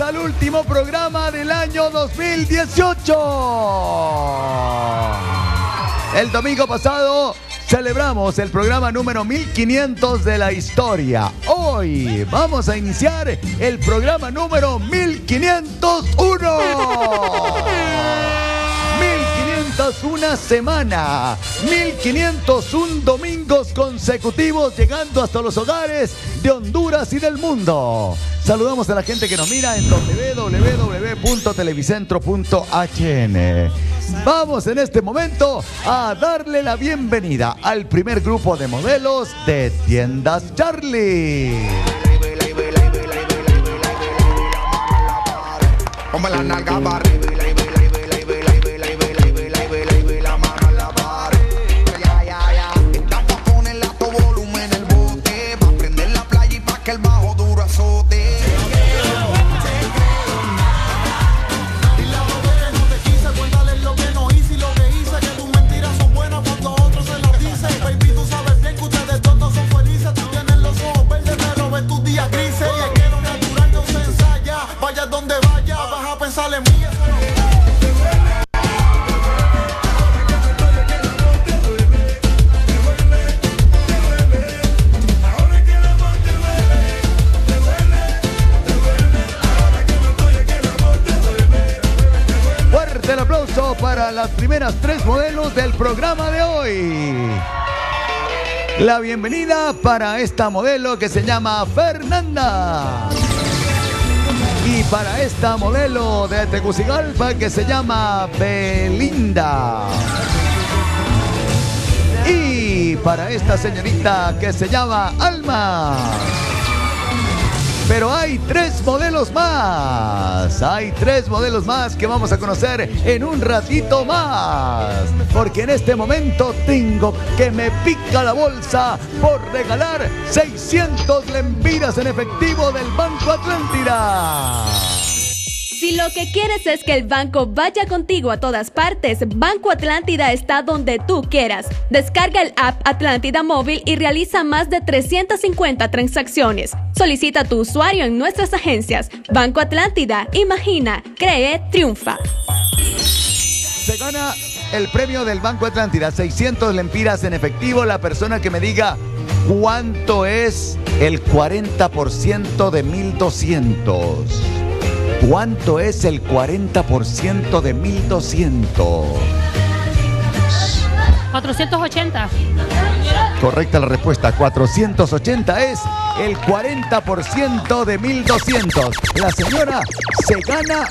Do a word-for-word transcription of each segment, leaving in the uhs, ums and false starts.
al último programa del año dos mil dieciocho. El domingo pasado celebramos el programa número mil quinientos de la historia. Hoy vamos a iniciar el programa número mil quinientos uno. mil quinientos una semana, mil quinientos uno domingos consecutivos llegando hasta los hogares de Honduras y del mundo. Saludamos a la gente que nos mira en doble u doble u doble u punto televicentro punto h n. Vamos en este momento a darle la bienvenida al primer grupo de modelos de Tiendas Charlie. Ponme la nalga para el bajo duro azote. Y la botella no te quise, cuéntale lo que no hice y lo que hice, que tus mentiras son buenas cuando otros se las dicen. Baby, tú sabes bien que ustedes todos son felices. Tú tienes los ojos verdes, pero ves tus días grises. Y es que lo natural no se ensaya. Vaya donde vaya, vas a pensar en mí. El aplauso para las primeras tres modelos del programa de hoy. La bienvenida para esta modelo que se llama Fernanda. Y para esta modelo de Tegucigalpa que se llama Belinda. Y para esta señorita que se llama Alma. Pero hay tres modelos más, hay tres modelos más que vamos a conocer en un ratito más. Porque en este momento tengo que me pica la bolsa por regalar seiscientos lempiras en efectivo del Banco Atlántida. Si lo que quieres es que el banco vaya contigo a todas partes, Banco Atlántida está donde tú quieras. Descarga el app Atlántida Móvil y realiza más de trescientas cincuenta transacciones. Solicita tu usuario en nuestras agencias. Banco Atlántida, imagina, cree, triunfa. Se gana el premio del Banco Atlántida, seiscientos lempiras en efectivo. La persona que me diga cuánto es el cuarenta por ciento de mil doscientos. ¿Cuánto es el cuarenta por ciento de mil doscientos? cuatrocientos ochenta. Correcta la respuesta. cuatrocientos ochenta es el cuarenta por ciento de mil doscientos. La señora se gana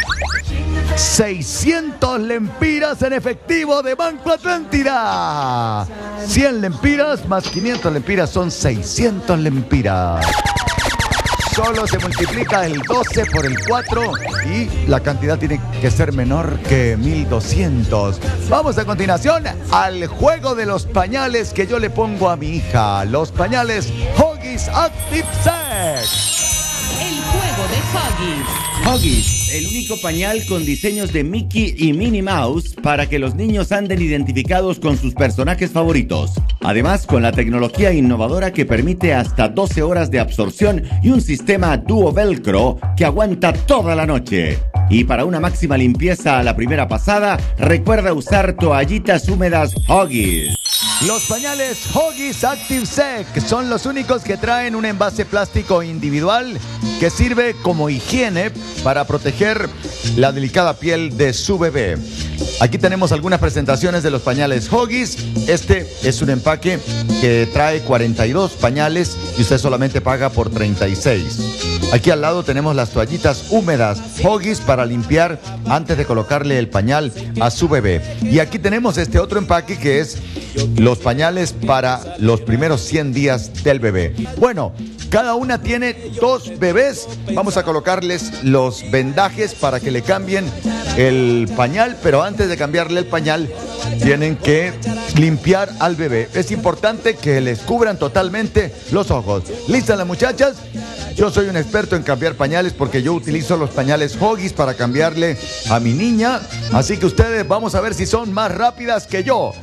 seiscientos lempiras en efectivo de Banco Atlántida. cien lempiras más quinientos lempiras son seiscientos lempiras. Solo se multiplica el doce por el cuatro y la cantidad tiene que ser menor que mil doscientos. Vamos a continuación al juego de los pañales que yo le pongo a mi hija. Los pañales Huggies Active Sex. El juego de Huggies. Huggies, el único pañal con diseños de Mickey y Minnie Mouse para que los niños anden identificados con sus personajes favoritos. Además, con la tecnología innovadora que permite hasta doce horas de absorción y un sistema Duo Velcro que aguanta toda la noche. Y para una máxima limpieza a la primera pasada, recuerda usar toallitas húmedas Huggies. Los pañales Huggies Active Sec son los únicos que traen un envase plástico individual que sirve como higiene para proteger la delicada piel de su bebé. Aquí tenemos algunas presentaciones de los pañales Huggies. Este es un empaque que trae cuarenta y dos pañales y usted solamente paga por treinta y seis. Aquí al lado tenemos las toallitas húmedas Huggies para limpiar antes de colocarle el pañal a su bebé. Y aquí tenemos este otro empaque que es los pañales para los primeros cien días del bebé. Bueno, cada una tiene dos bebés. Vamos a colocarles los vendajes para que le cambien el pañal, pero antes de cambiarle el pañal tienen que limpiar al bebé. Es importante que les cubran totalmente los ojos. ¿Listas las muchachas? Yo soy un experto en cambiar pañales porque yo utilizo los pañales Huggies para cambiarle a mi niña. Así que ustedes vamos a ver si son más rápidas que yo.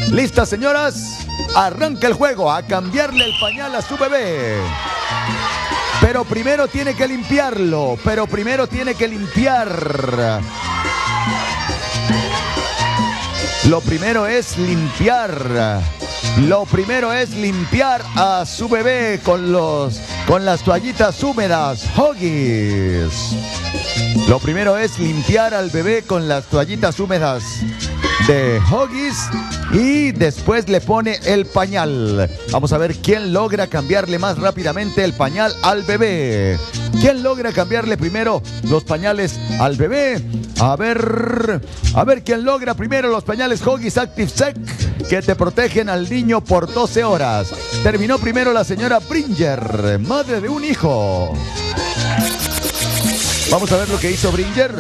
¿Listas, señoras? Arranca el juego a cambiarle el pañal a su bebé. Pero primero tiene que limpiarlo. Pero primero tiene que limpiar. Lo primero es limpiar. Lo primero es limpiar a su bebé con los con las toallitas húmedas Huggies. Lo primero es limpiar al bebé con las toallitas húmedas de Huggies y después le pone el pañal. Vamos a ver quién logra cambiarle más rápidamente el pañal al bebé. ¿Quién logra cambiarle primero los pañales al bebé? A ver, a ver quién logra primero los pañales Huggies Active Sec que te protegen al niño por doce horas. Terminó primero la señora Bringer, madre de un hijo. Vamos a ver lo que hizo Bringer.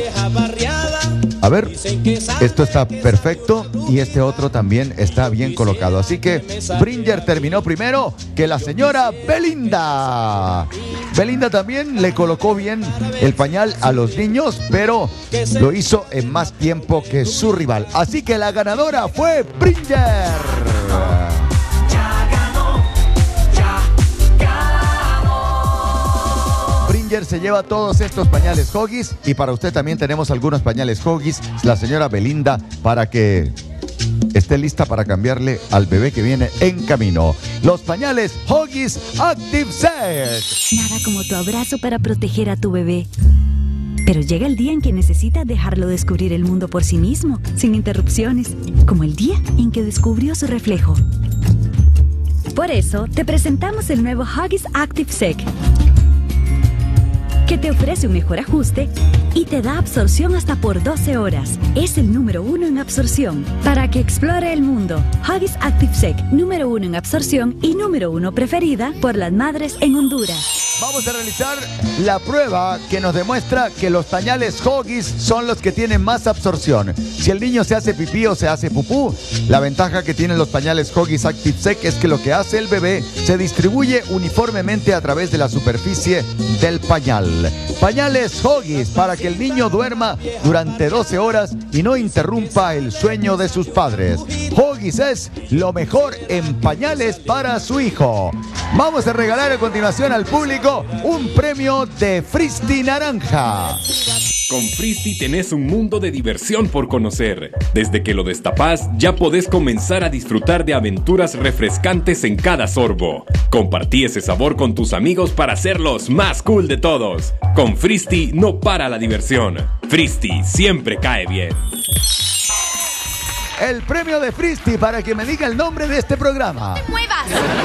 A ver, esto está perfecto y este otro también está bien colocado. Así que Bringer terminó primero que la señora Belinda. Belinda también le colocó bien el pañal a los niños, pero lo hizo en más tiempo que su rival. Así que la ganadora fue Bringer. Bringer se lleva todos estos pañales Huggies y para usted también tenemos algunos pañales Huggies, la señora Belinda, para que esté lista para cambiarle al bebé que viene en camino. Los pañales Huggies Active Sec. Nada como tu abrazo para proteger a tu bebé. Pero llega el día en que necesita dejarlo descubrir el mundo por sí mismo, sin interrupciones, como el día en que descubrió su reflejo. Por eso, te presentamos el nuevo Huggies Active Sec, que te ofrece un mejor ajuste y te da absorción hasta por doce horas. Es el número uno en absorción para que explore el mundo. Huggies Active Sec, número uno en absorción y número uno preferida por las madres en Honduras. Vamos a realizar la prueba que nos demuestra que los pañales Huggies son los que tienen más absorción. Si el niño se hace pipí o se hace pupú, la ventaja que tienen los pañales Huggies Active Sec es que lo que hace el bebé se distribuye uniformemente a través de la superficie del pañal. Pañales Huggies para que el niño duerma durante doce horas y no interrumpa el sueño de sus padres. Huggies es lo mejor en pañales para su hijo. Vamos a regalar a continuación al público un premio de Fristi Naranja. Con Fristi tenés un mundo de diversión por conocer. Desde que lo destapás, ya podés comenzar a disfrutar de aventuras refrescantes en cada sorbo. Compartí ese sabor con tus amigos para hacerlos más cool de todos. Con Fristi no para la diversión. Fristi siempre cae bien. El premio de Fristi para que me diga el nombre de este programa. ¡Muevas!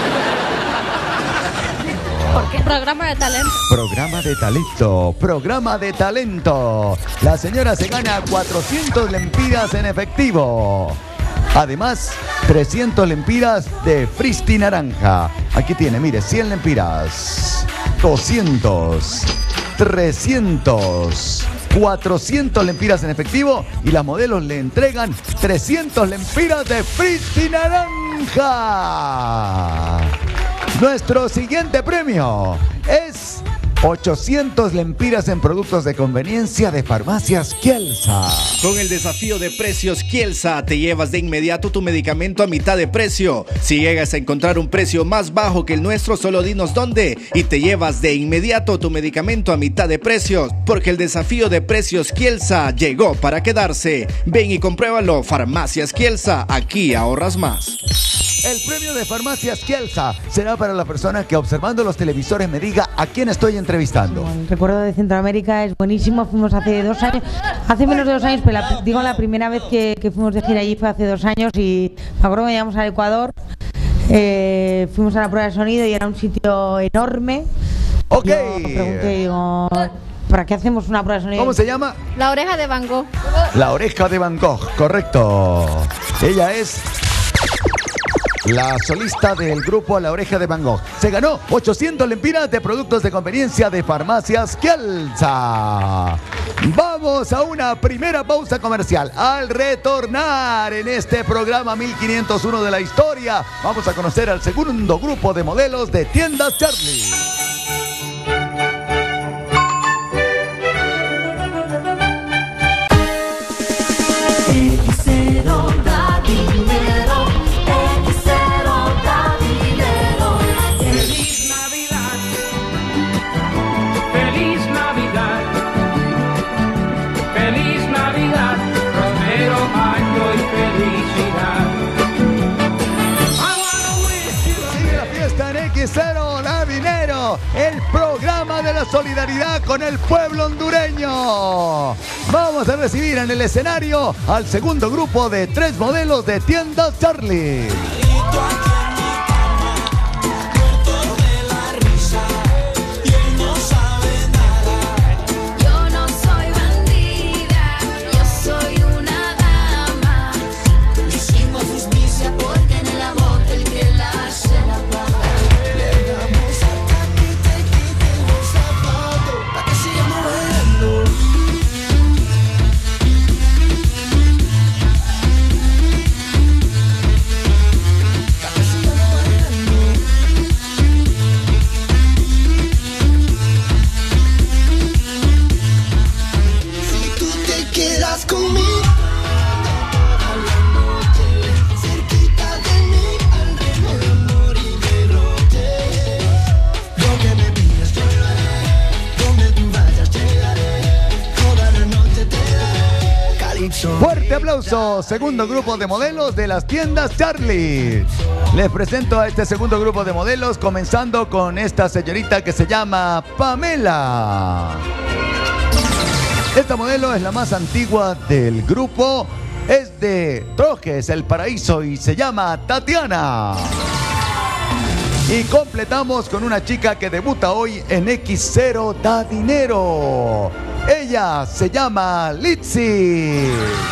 Porque programa de talento. Programa de talento, programa de talento. La señora se gana cuatrocientos lempiras en efectivo. Además, trescientos lempiras de Fristi Naranja. Aquí tiene, mire, cien lempiras, doscientos, trescientos, cuatrocientos lempiras en efectivo y las modelos le entregan trescientos lempiras de Fristi Naranja. Nuestro siguiente premio es ochocientos lempiras en productos de conveniencia de Farmacias Kielsa. Con el desafío de precios Kielsa, te llevas de inmediato tu medicamento a mitad de precio. Si llegas a encontrar un precio más bajo que el nuestro, solo dinos dónde y te llevas de inmediato tu medicamento a mitad de precio. Porque el desafío de precios Kielsa llegó para quedarse. Ven y compruébalo. Farmacias Kielsa, aquí ahorras más. El premio de Farmacias Kielsa será para la persona que observando los televisores me diga a quién estoy entrevistando. Bueno, el recuerdo de Centroamérica es buenísimo. Fuimos hace dos años, hace menos de dos años, pero la, digo la primera vez que, que fuimos de gira allí fue hace dos años y me acuerdo que llegamos al Ecuador, eh, fuimos a la prueba de sonido y era un sitio enorme. Ok. Yo pregunté, digo, ¿para qué hacemos una prueba de sonido? ¿Cómo se llama? La oreja de Van Gogh. La oreja de Van Gogh, correcto. Ella es la solista del grupo La Oreja de Van Gogh. Se ganó ochocientos lempiras de productos de conveniencia de Farmacias Kielsa. Vamos a una primera pausa comercial. Al retornar en este programa mil quinientos uno de la historia, vamos a conocer al segundo grupo de modelos de Tiendas Charlie. Cero da dinero. está en equis cero La Dinero, el programa de la solidaridad con el pueblo hondureño. Vamos a recibir en el escenario al segundo grupo de tres modelos de Tiendas Charlie. Fuerte aplauso, segundo grupo de modelos de las Tiendas Charlie. Les presento a este segundo grupo de modelos, comenzando con esta señorita que se llama Pamela. Esta modelo es la más antigua del grupo, es de Trojes, El Paraíso, y se llama Tatiana. Y completamos con una chica que debuta hoy en equis cero Da Dinero. Ella se llama Litzy.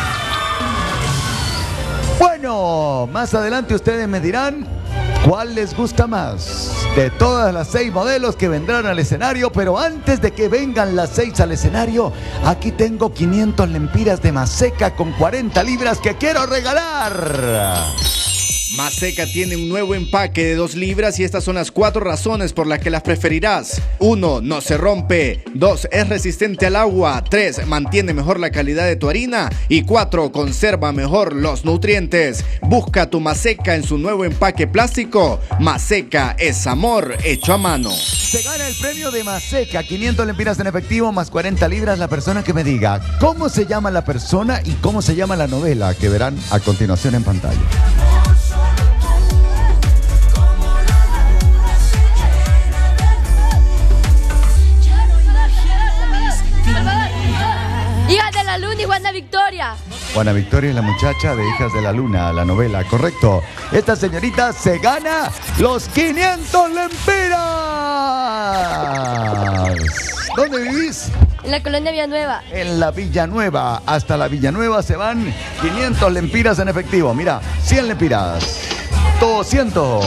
Bueno, más adelante ustedes me dirán cuál les gusta más de todas las seis modelos que vendrán al escenario. Pero antes de que vengan las seis al escenario, aquí tengo quinientas lempiras de Maseca con cuarenta libras que quiero regalar. Maseca tiene un nuevo empaque de dos libras y estas son las cuatro razones por las que las preferirás. uno. No se rompe. dos. Es resistente al agua. tres. Mantiene mejor la calidad de tu harina. Y cuatro. Conserva mejor los nutrientes. Busca tu Maseca en su nuevo empaque plástico. Maseca es amor hecho a mano. Se gana el premio de Maseca, quinientas lempiras en efectivo más cuarenta libras. La persona que me diga cómo se llama la persona y cómo se llama la novela que verán a continuación en pantalla. Hijas de la Luna y Juana Victoria. Juana Victoria es la muchacha de Hijas de la Luna, la novela, correcto. Esta señorita se gana los quinientas lempiras. ¿Dónde vivís? En la colonia Villanueva. En la Villanueva. Hasta la Villanueva se van quinientas lempiras en efectivo. Mira, cien lempiras. doscientos,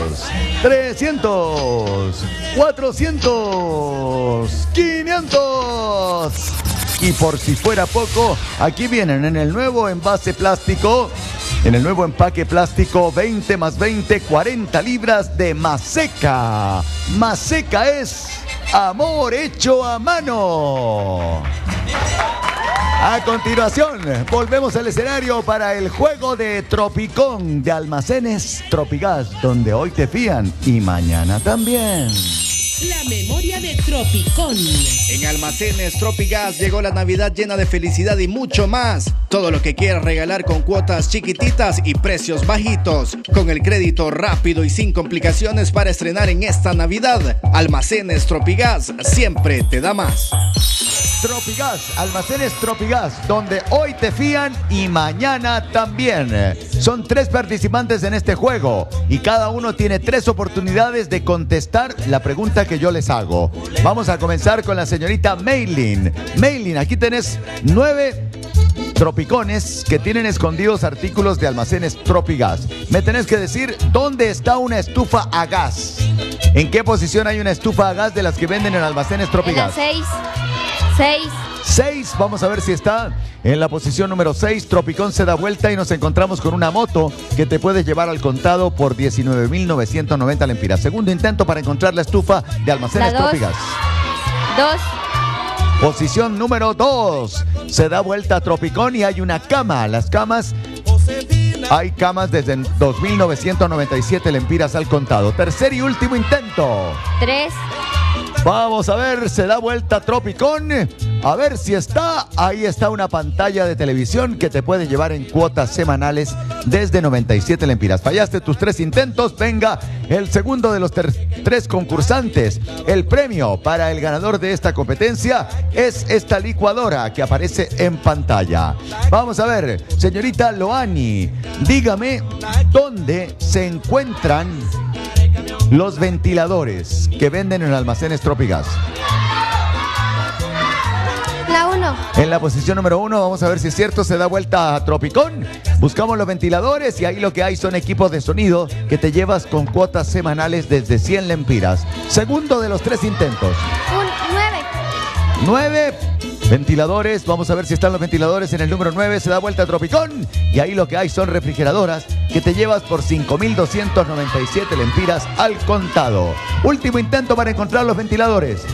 trescientos, cuatrocientos, quinientos. Y por si fuera poco, aquí vienen en el nuevo envase plástico, en el nuevo empaque plástico, veinte más veinte, cuarenta libras de Maseca. Maseca es amor hecho a mano. A continuación, volvemos al escenario para el juego de Tropicón de Almacenes Tropigas, donde hoy te fían y mañana también. La memoria de Tropicón. En Almacenes Tropigas llegó la Navidad llena de felicidad y mucho más. Todo lo que quieras regalar con cuotas chiquititas y precios bajitos. Con el crédito rápido y sin complicaciones para estrenar en esta Navidad. Almacenes Tropigas siempre te da más. Tropigas, Almacenes Tropigas, donde hoy te fían y mañana también. Son tres participantes en este juego y cada uno tiene tres oportunidades de contestar la pregunta que yo les hago. Vamos a comenzar con la señorita Maylin. Maylin, aquí tenés nueve tropicones que tienen escondidos artículos de Almacenes Tropigas. Me tenés que decir dónde está una estufa a gas. ¿En qué posición hay una estufa a gas de las que venden en Almacenes Tropigas? En la seis. seis. seis, vamos a ver si está en la posición número seis. Tropicón se da vuelta y nos encontramos con una moto que te puede llevar al contado por diecinueve mil novecientos noventa lempiras. Segundo intento para encontrar la estufa de Almacenes Tropigas. dos. Posición número dos. Se da vuelta Tropicón y hay una cama. Las camas, hay camas desde dos mil novecientos noventa y siete lempiras al contado. Tercer y último intento. tres. Vamos a ver, se da vuelta Tropicón. A ver si está. Ahí está una pantalla de televisión que te puede llevar en cuotas semanales desde noventa y siete lempiras. Fallaste tus tres intentos. Venga, el segundo de los tres concursantes. El premio para el ganador de esta competencia es esta licuadora que aparece en pantalla. Vamos a ver, señorita Loani, dígame dónde se encuentran los ventiladores que venden en almacenes Tropigas. La uno. En la posición número uno, vamos a ver si es cierto, se da vuelta a Tropicón. Buscamos los ventiladores y ahí lo que hay son equipos de sonido que te llevas con cuotas semanales desde cien lempiras. Segundo de los tres intentos. Un, nueve. Nueve ventiladores, vamos a ver si están los ventiladores en el número nueve, se da vuelta a Tropicón y ahí lo que hay son refrigeradoras que te llevas por cinco mil doscientos noventa y siete lempiras al contado. Último intento para encontrar los ventiladores.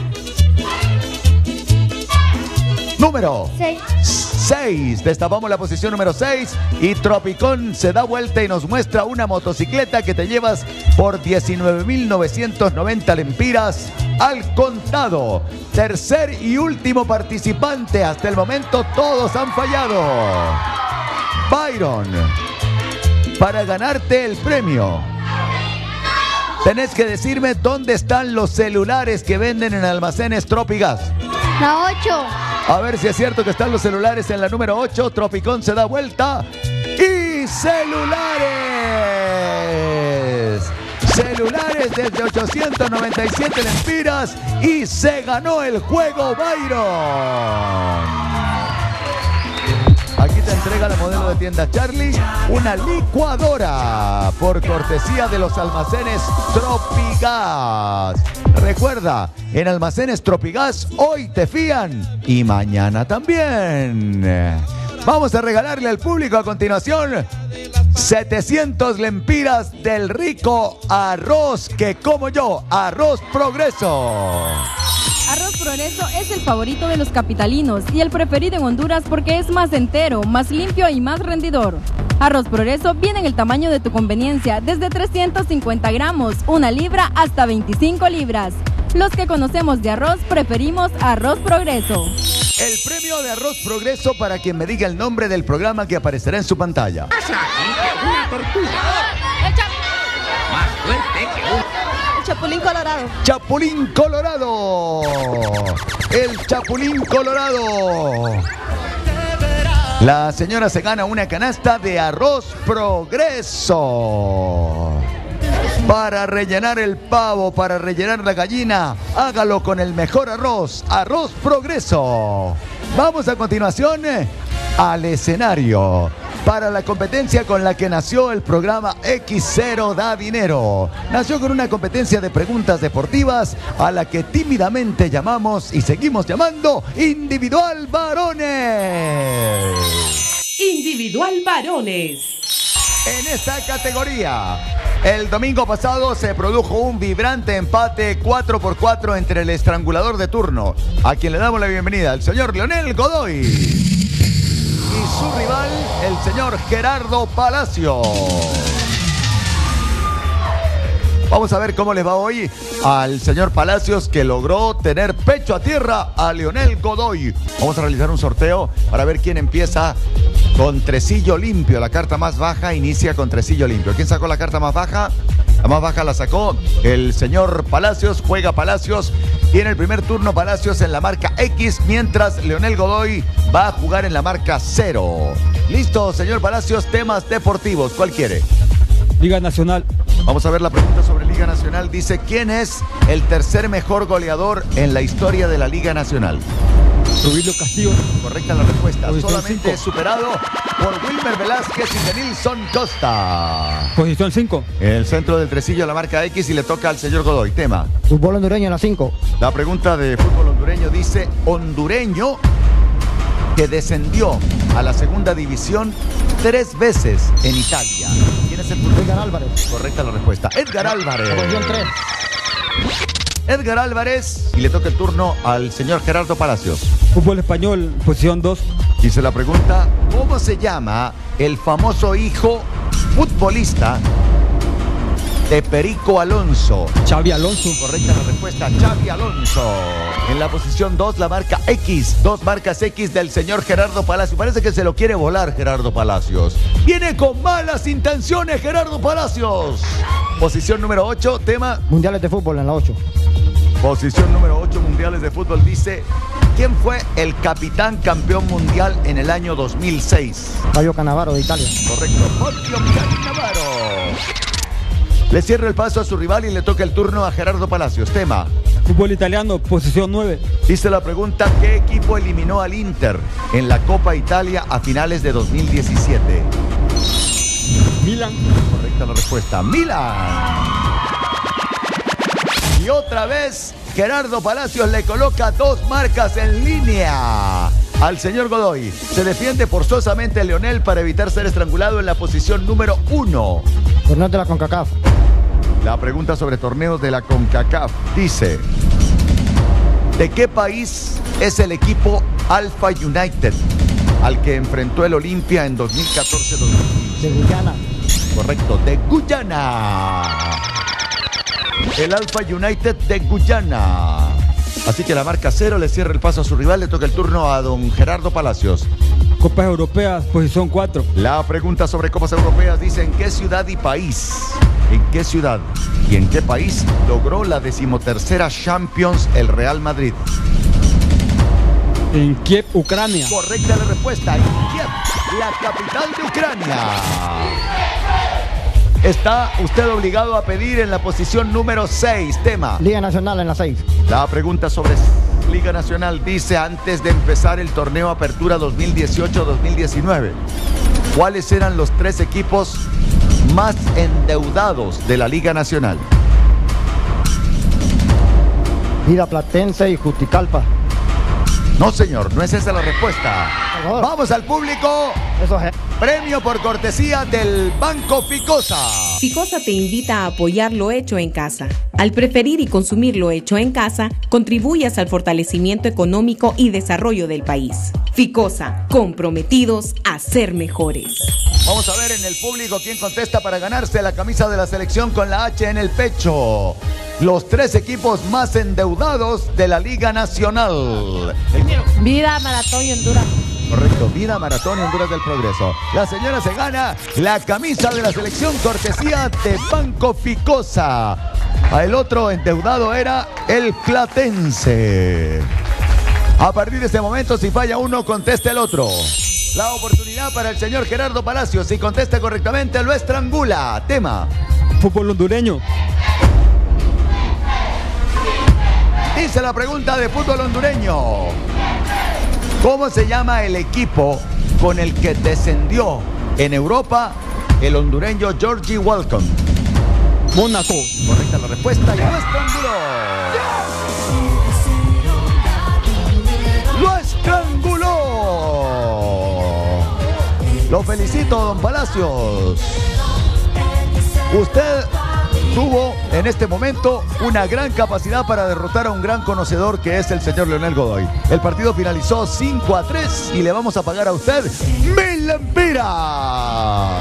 Número seis. seis. Destapamos la posición número seis y Tropicón se da vuelta y nos muestra una motocicleta que te llevas por diecinueve mil novecientos noventa lempiras al contado. Tercer y último participante. Hasta el momento todos han fallado. Byron, para ganarte el premio, tenés que decirme dónde están los celulares que venden en almacenes Tropigas. La ocho. A ver si es cierto que están los celulares en la número ocho. Tropicón se da vuelta. ¡Y celulares! Celulares desde ochocientos noventa y siete lempiras. Y se ganó el juego, Byron. Aquí te entrega la modelo de tienda Charlie una licuadora por cortesía de los almacenes Tropigas. Recuerda, en almacenes Tropigas hoy te fían y mañana también. Vamos a regalarle al público a continuación setecientos lempiras del rico arroz que como yo, Arroz Progreso. Arroz Progreso es el favorito de los capitalinos y el preferido en Honduras porque es más entero, más limpio y más rendidor. Arroz Progreso viene en el tamaño de tu conveniencia, desde trescientos cincuenta gramos, una libra hasta veinticinco libras. Los que conocemos de arroz preferimos Arroz Progreso. El premio de Arroz Progreso para quien me diga el nombre del programa que aparecerá en su pantalla. Una tortuga. Más fuerte que un... Chapulín Colorado. Chapulín Colorado. El Chapulín Colorado. La señora se gana una canasta de Arroz Progreso. Para rellenar el pavo, para rellenar la gallina, hágalo con el mejor arroz, Arroz Progreso. Vamos a continuación al escenario para la competencia con la que nació el programa equis cero Da Dinero. Nació con una competencia de preguntas deportivas a la que tímidamente llamamos y seguimos llamando Individual Varones. Individual Varones. En esta categoría, el domingo pasado se produjo un vibrante empate cuatro por cuatro entre el estrangulador de turno, a quien le damos la bienvenida, el señor Leonel Godoy, y su rival, el señor Gerardo Palacio. Vamos a ver cómo les va hoy al señor Palacios, que logró tener pecho a tierra a Leonel Godoy. Vamos a realizar un sorteo para ver quién empieza con tresillo limpio. La carta más baja inicia con tresillo limpio. ¿Quién sacó la carta más baja? La más baja la sacó el señor Palacios. Juega Palacios. Tiene el primer turno Palacios en la marca X, mientras Leonel Godoy va a jugar en la marca cero. Listo, señor Palacios, temas deportivos. ¿Cuál quiere? Liga Nacional. Vamos a ver la pregunta sobre Liga Nacional. Dice, ¿quién es el tercer mejor goleador en la historia de la Liga Nacional? Rubilio Castillo. Correcta la respuesta. Posición Solamente cinco. es superado por Wilmer Velázquez y Denilson Costa. Posición cinco. En el centro del tresillo la marca X y le toca al señor Godoy. Tema. Fútbol hondureño en la cinco. La pregunta de fútbol hondureño dice, hondureño que descendió a la segunda división tres veces en Italia. ¿Quién es el futbolista? Edgar Álvarez. Correcta la respuesta. Edgar Álvarez. Posición tres. Edgar Álvarez. Y le toca el turno al señor Gerardo Palacios. Fútbol español, posición dos. Dice la pregunta, ¿cómo se llama el famoso hijo futbolista de Perico Alonso. Xavi Alonso. Correcta la respuesta, Xavi Alonso. En la posición dos, la marca X. Dos marcas X del señor Gerardo Palacios. Parece que se lo quiere volar Gerardo Palacios. Viene con malas intenciones Gerardo Palacios. Posición número ocho, tema... Mundiales de fútbol en la ocho. Posición número ocho, mundiales de fútbol, dice... ¿Quién fue el capitán campeón mundial en el año dos mil seis? Fabio Cannavaro de Italia. Correcto, Fabio Cannavaro. Le cierra el paso a su rival y le toca el turno a Gerardo Palacios. Tema. Fútbol italiano, posición nueve. Dice la pregunta, ¿qué equipo eliminó al Inter en la Copa Italia a finales de dos mil diecisiete? Milan. Correcta la respuesta, Milan. Y otra vez, Gerardo Palacios le coloca dos marcas en línea al señor Godoy. Se defiende forzosamente Leonel para evitar ser estrangulado en la posición número uno. Torneos de la CONCACAF. La pregunta sobre torneos de la CONCACAF dice: ¿de qué país es el equipo Alpha United al que enfrentó el Olimpia en dos mil catorce dos mil quince? De Guyana. Correcto, de Guyana. El Alpha United de Guyana. Así que la marca cero le cierra el paso a su rival. Le toca el turno a don Gerardo Palacios. Copas Europeas, posición cuatro. La pregunta sobre Copas Europeas dice: ¿en qué ciudad y país? ¿En qué ciudad y en qué país logró la decimotercera Champions el Real Madrid? En Kiev, Ucrania. Correcta la respuesta, en Kiev, la capital de Ucrania. Está usted obligado a pedir en la posición número seis, tema. Liga Nacional en la seis. La pregunta sobre Liga Nacional dice: antes de empezar el torneo Apertura dos mil dieciocho dos mil diecinueve, ¿cuáles eran los tres equipos más endeudados de la Liga Nacional? Vida Platense y Juticalpa. No, señor, no es esa la respuesta. Vamos al público. Eso es. Premio por cortesía del Banco Ficosa. Ficosa te invita a apoyar lo hecho en casa. Al preferir y consumir lo hecho en casa, contribuyas al fortalecimiento económico y desarrollo del país. Ficosa, comprometidos a ser mejores. Vamos a ver en el público quién contesta para ganarse la camisa de la selección con la H en el pecho. Los tres equipos más endeudados de la Liga Nacional. Vida, Maratón y Honduras. Correcto, Vida, Maratón y Honduras del Progreso. La señora se gana la camisa de la selección cortesía de Banco Ficosa. El otro endeudado era el Platense. A partir de este momento, si falla uno, contesta el otro. La oportunidad para el señor Gerardo Palacios. Si contesta correctamente, lo estrangula. Tema. Fútbol hondureño. Dice la pregunta de fútbol hondureño: ¿cómo se llama el equipo con el que descendió en Europa el hondureño Georgie Welcome? Mónaco. Correcta la respuesta y lo estranguló. ¡Lo estranguló! Lo felicito, don Palacios. Usted tuvo en este momento una gran capacidad para derrotar a un gran conocedor que es el señor Leonel Godoy. El partido finalizó cinco a tres y le vamos a pagar a usted mil lempiras.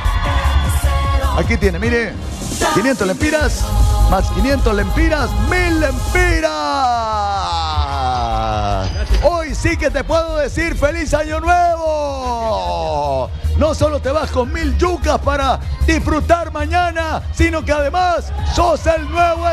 Aquí tiene, mire, quinientos lempiras más quinientos lempiras, mil lempiras. Hoy sí que te puedo decir feliz año nuevo. No solo te vas con mil yucas para disfrutar mañana, sino que además sos el nuevo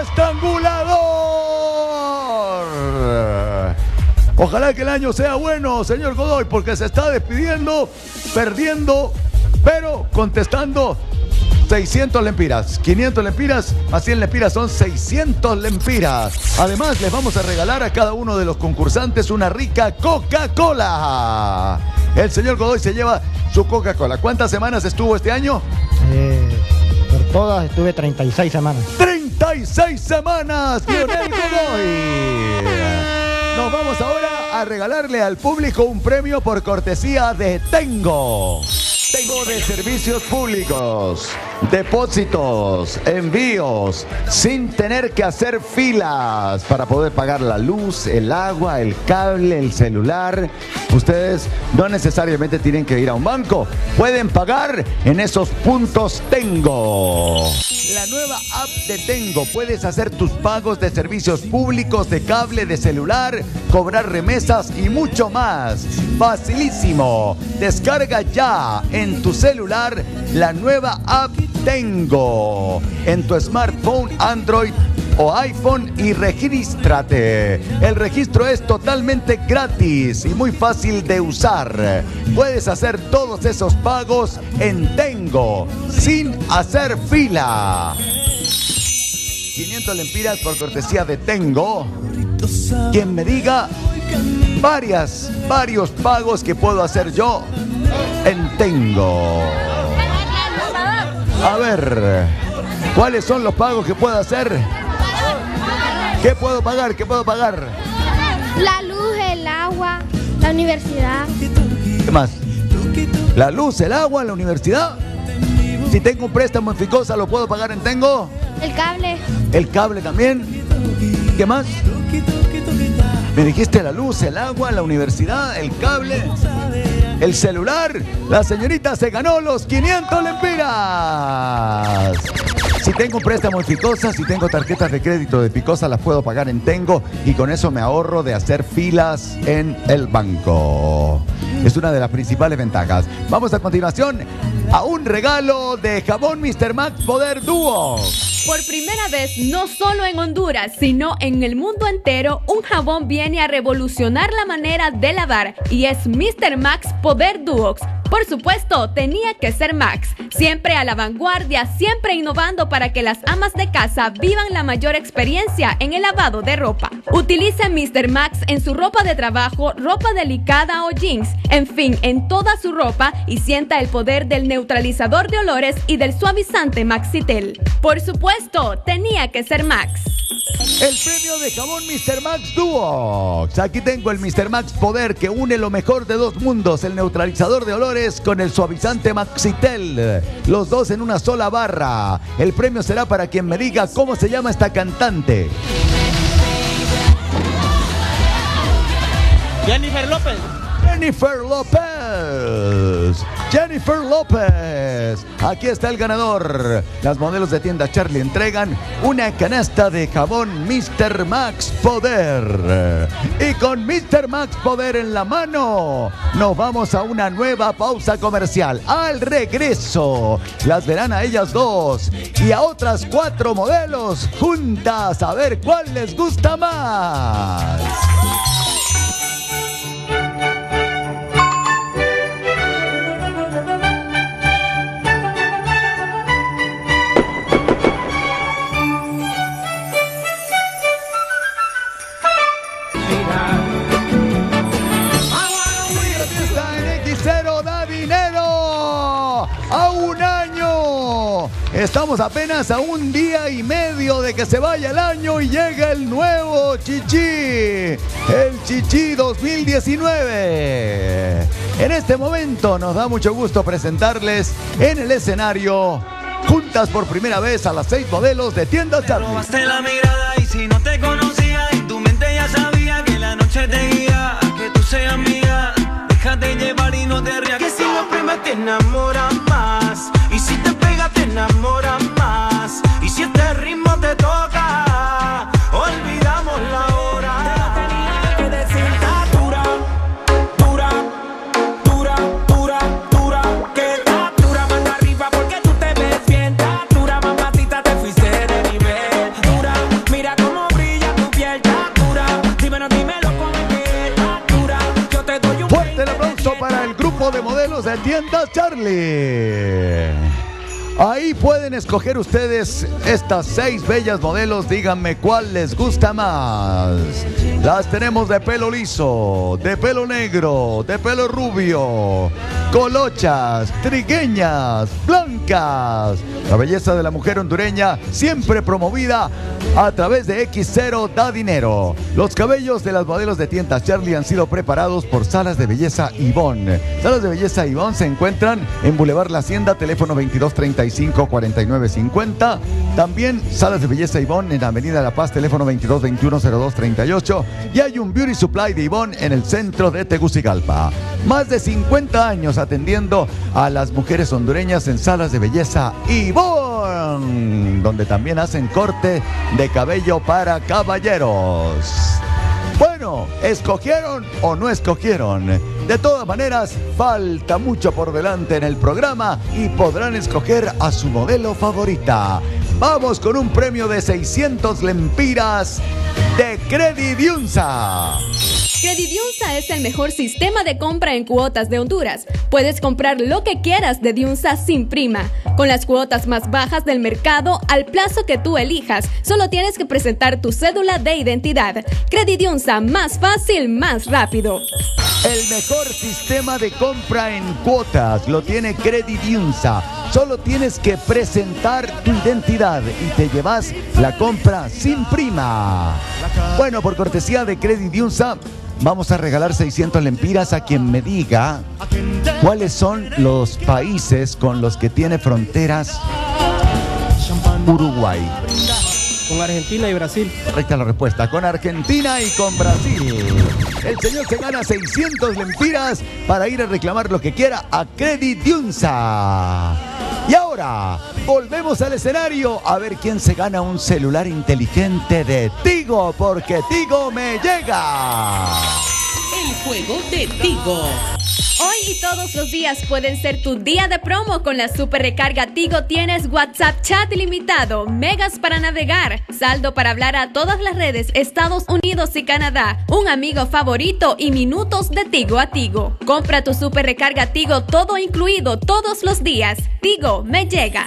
estrangulador. Ojalá que el año sea bueno, señor Godoy, porque se está despidiendo, perdiendo, pero contestando seiscientos lempiras. quinientos lempiras más cien lempiras son seiscientos lempiras. Además, les vamos a regalar a cada uno de los concursantes una rica Coca-Cola. El señor Godoy se lleva su Coca-Cola. ¿Cuántas semanas estuvo este año? Eh, por todas estuve treinta y seis semanas. ¡treinta y seis semanas! ¡Leonel Godoy! Nos vamos ahora a regalarle al público un premio por cortesía de Tengo. Tengo de Servicios Públicos. depósitos, envíos, sin tener que hacer filas para poder pagar la luz, el agua, el cable, el celular. Ustedes no necesariamente tienen que ir a un banco. Pueden pagar en esos puntos Tengo. La nueva app de Tengo. Puedes hacer tus pagos de servicios públicos, de cable, de celular, cobrar remesas y mucho más. Facilísimo. Descarga ya en tu celular la nueva app Tengo en tu smartphone, Android o iPhone y regístrate. El registro es totalmente gratis y muy fácil de usar. Puedes hacer todos esos pagos en Tengo sin hacer fila. quinientas lempiras por cortesía de Tengo. Quien me diga varias, varios pagos que puedo hacer yo en Tengo. A ver, ¿cuáles son los pagos que puedo hacer? ¿Qué puedo pagar? ¿Qué puedo pagar? La luz, el agua, la universidad. ¿Qué más? La luz, el agua, la universidad. Si tengo un préstamo en Ficosa, ¿lo puedo pagar en Tengo? El cable. ¿El cable también? ¿Qué más? Me dijiste la luz, el agua, la universidad, el cable, el celular. La señorita se ganó los quinientas lempiras. Si tengo un préstamo en Ficosa, si tengo tarjetas de crédito de Ficosa, las puedo pagar en Tengo y con eso me ahorro de hacer filas en el banco. Es una de las principales ventajas. Vamos a continuación a un regalo de jabón mister Max Poder Duo. Por primera vez, no solo en Honduras, sino en el mundo entero, un jabón viene a revolucionar la manera de lavar y es mister Max Poder Duox. Por supuesto, tenía que ser Max, siempre a la vanguardia, siempre innovando para que las amas de casa vivan la mayor experiencia en el lavado de ropa. Utilice mister Max en su ropa de trabajo, ropa delicada o jeans, en fin, en toda su ropa y sienta el poder del neutralizador de olores y del suavizante Maxitel. Por supuesto, tenía que ser Max. El premio de jabón mister Max Duox. Aquí tengo el mister Max Poder que une lo mejor de dos mundos, el neutralizador de olores con el suavizante Maxitel. Los dos en una sola barra. El premio será para quien me diga cómo se llama esta cantante. Jennifer López. Jennifer López. Jennifer López. Aquí está el ganador. Las modelos de tienda Charlie entregan una canasta de jabón mister Max Poder. Y con mister Max Poder en la mano, nos vamos a una nueva pausa comercial. Al regreso, las verán a ellas dos y a otras cuatro modelos juntas a ver cuál les gusta más. Estamos apenas a un día y medio de que se vaya el año y llega el nuevo Chichi, el Chichi dos mil diecinueve. En este momento nos da mucho gusto presentarles en el escenario, juntas por primera vez, a las seis modelos de tienda Charlie. Robaste la mirada y si no te conocía, en tu mente ya sabía que la noche te guía, que tú seas mía. Déjate llevar y no te rías, que si lo primas te enamoras más. Y si te pega te enamoras más. Y si este ritmo te toca, olvidamos la hora. Te tenía que decir dura, dura, dura, dura, dura. Que está dura, mano arriba porque tú te ves bien. Está dura, mamacita, te fuiste de nivel. Dura, mira cómo brilla tu piel. Está dura, dímelo, dímelo con que está dura. Yo te doy un fuerte el aplauso para el grupo de modelos de tiendas Charlie. Ahí pueden escoger ustedes estas seis bellas modelos. Díganme cuál les gusta más. Las tenemos de pelo liso, de pelo negro, de pelo rubio, colochas, trigueñas, blancas. La belleza de la mujer hondureña siempre promovida a través de equis cero da dinero. Los cabellos de las modelos de tiendas Charlie han sido preparados por Salas de Belleza Ivonne. Salas de Belleza Ivonne se encuentran en Boulevard La Hacienda, teléfono veintidós treinta treinta y cinco, cuarenta y nueve, cincuenta. También Salas de Belleza Ivonne en Avenida La Paz, teléfono veintidós veintiuno cero dos treinta y ocho. Y hay un Beauty Supply de Ivonne en el centro de Tegucigalpa. Más de cincuenta años atendiendo a las mujeres hondureñas en Salas de Belleza Ivonne, donde también hacen corte de cabello para caballeros. Bueno, ¿escogieron o no escogieron? De todas maneras, falta mucho por delante en el programa y podrán escoger a su modelo favorita. Vamos con un premio de seiscientos lempiras de Credidiunsa. Credidiunsa es el mejor sistema de compra en cuotas de Honduras. Puedes comprar lo que quieras de Diunsa sin prima, con las cuotas más bajas del mercado al plazo que tú elijas. Solo tienes que presentar tu cédula de identidad. Credidiunsa, más fácil, más rápido. El mejor sistema de compra en cuotas lo tiene Credidiunsa. Solo tienes que presentar tu identidad y te llevas la compra sin prima. Bueno, por cortesía de Credidiunsa, vamos a regalar seiscientos lempiras a quien me diga cuáles son los países con los que tiene fronteras Uruguay. Con Argentina y Brasil. Correcta la respuesta, con Argentina y con Brasil. El señor se gana seiscientos lempiras para ir a reclamar lo que quiera a Credidiunsa. Y ahora, volvemos al escenario a ver quién se gana un celular inteligente de Tigo, porque Tigo me llega. El juego de Tigo. Hoy y todos los días pueden ser tu día de promo con la super recarga Tigo. Tienes WhatsApp chat ilimitado, megas para navegar, saldo para hablar a todas las redes, Estados Unidos y Canadá, un amigo favorito y minutos de Tigo a Tigo. Compra tu super recarga Tigo, todo incluido todos los días. Tigo me llega.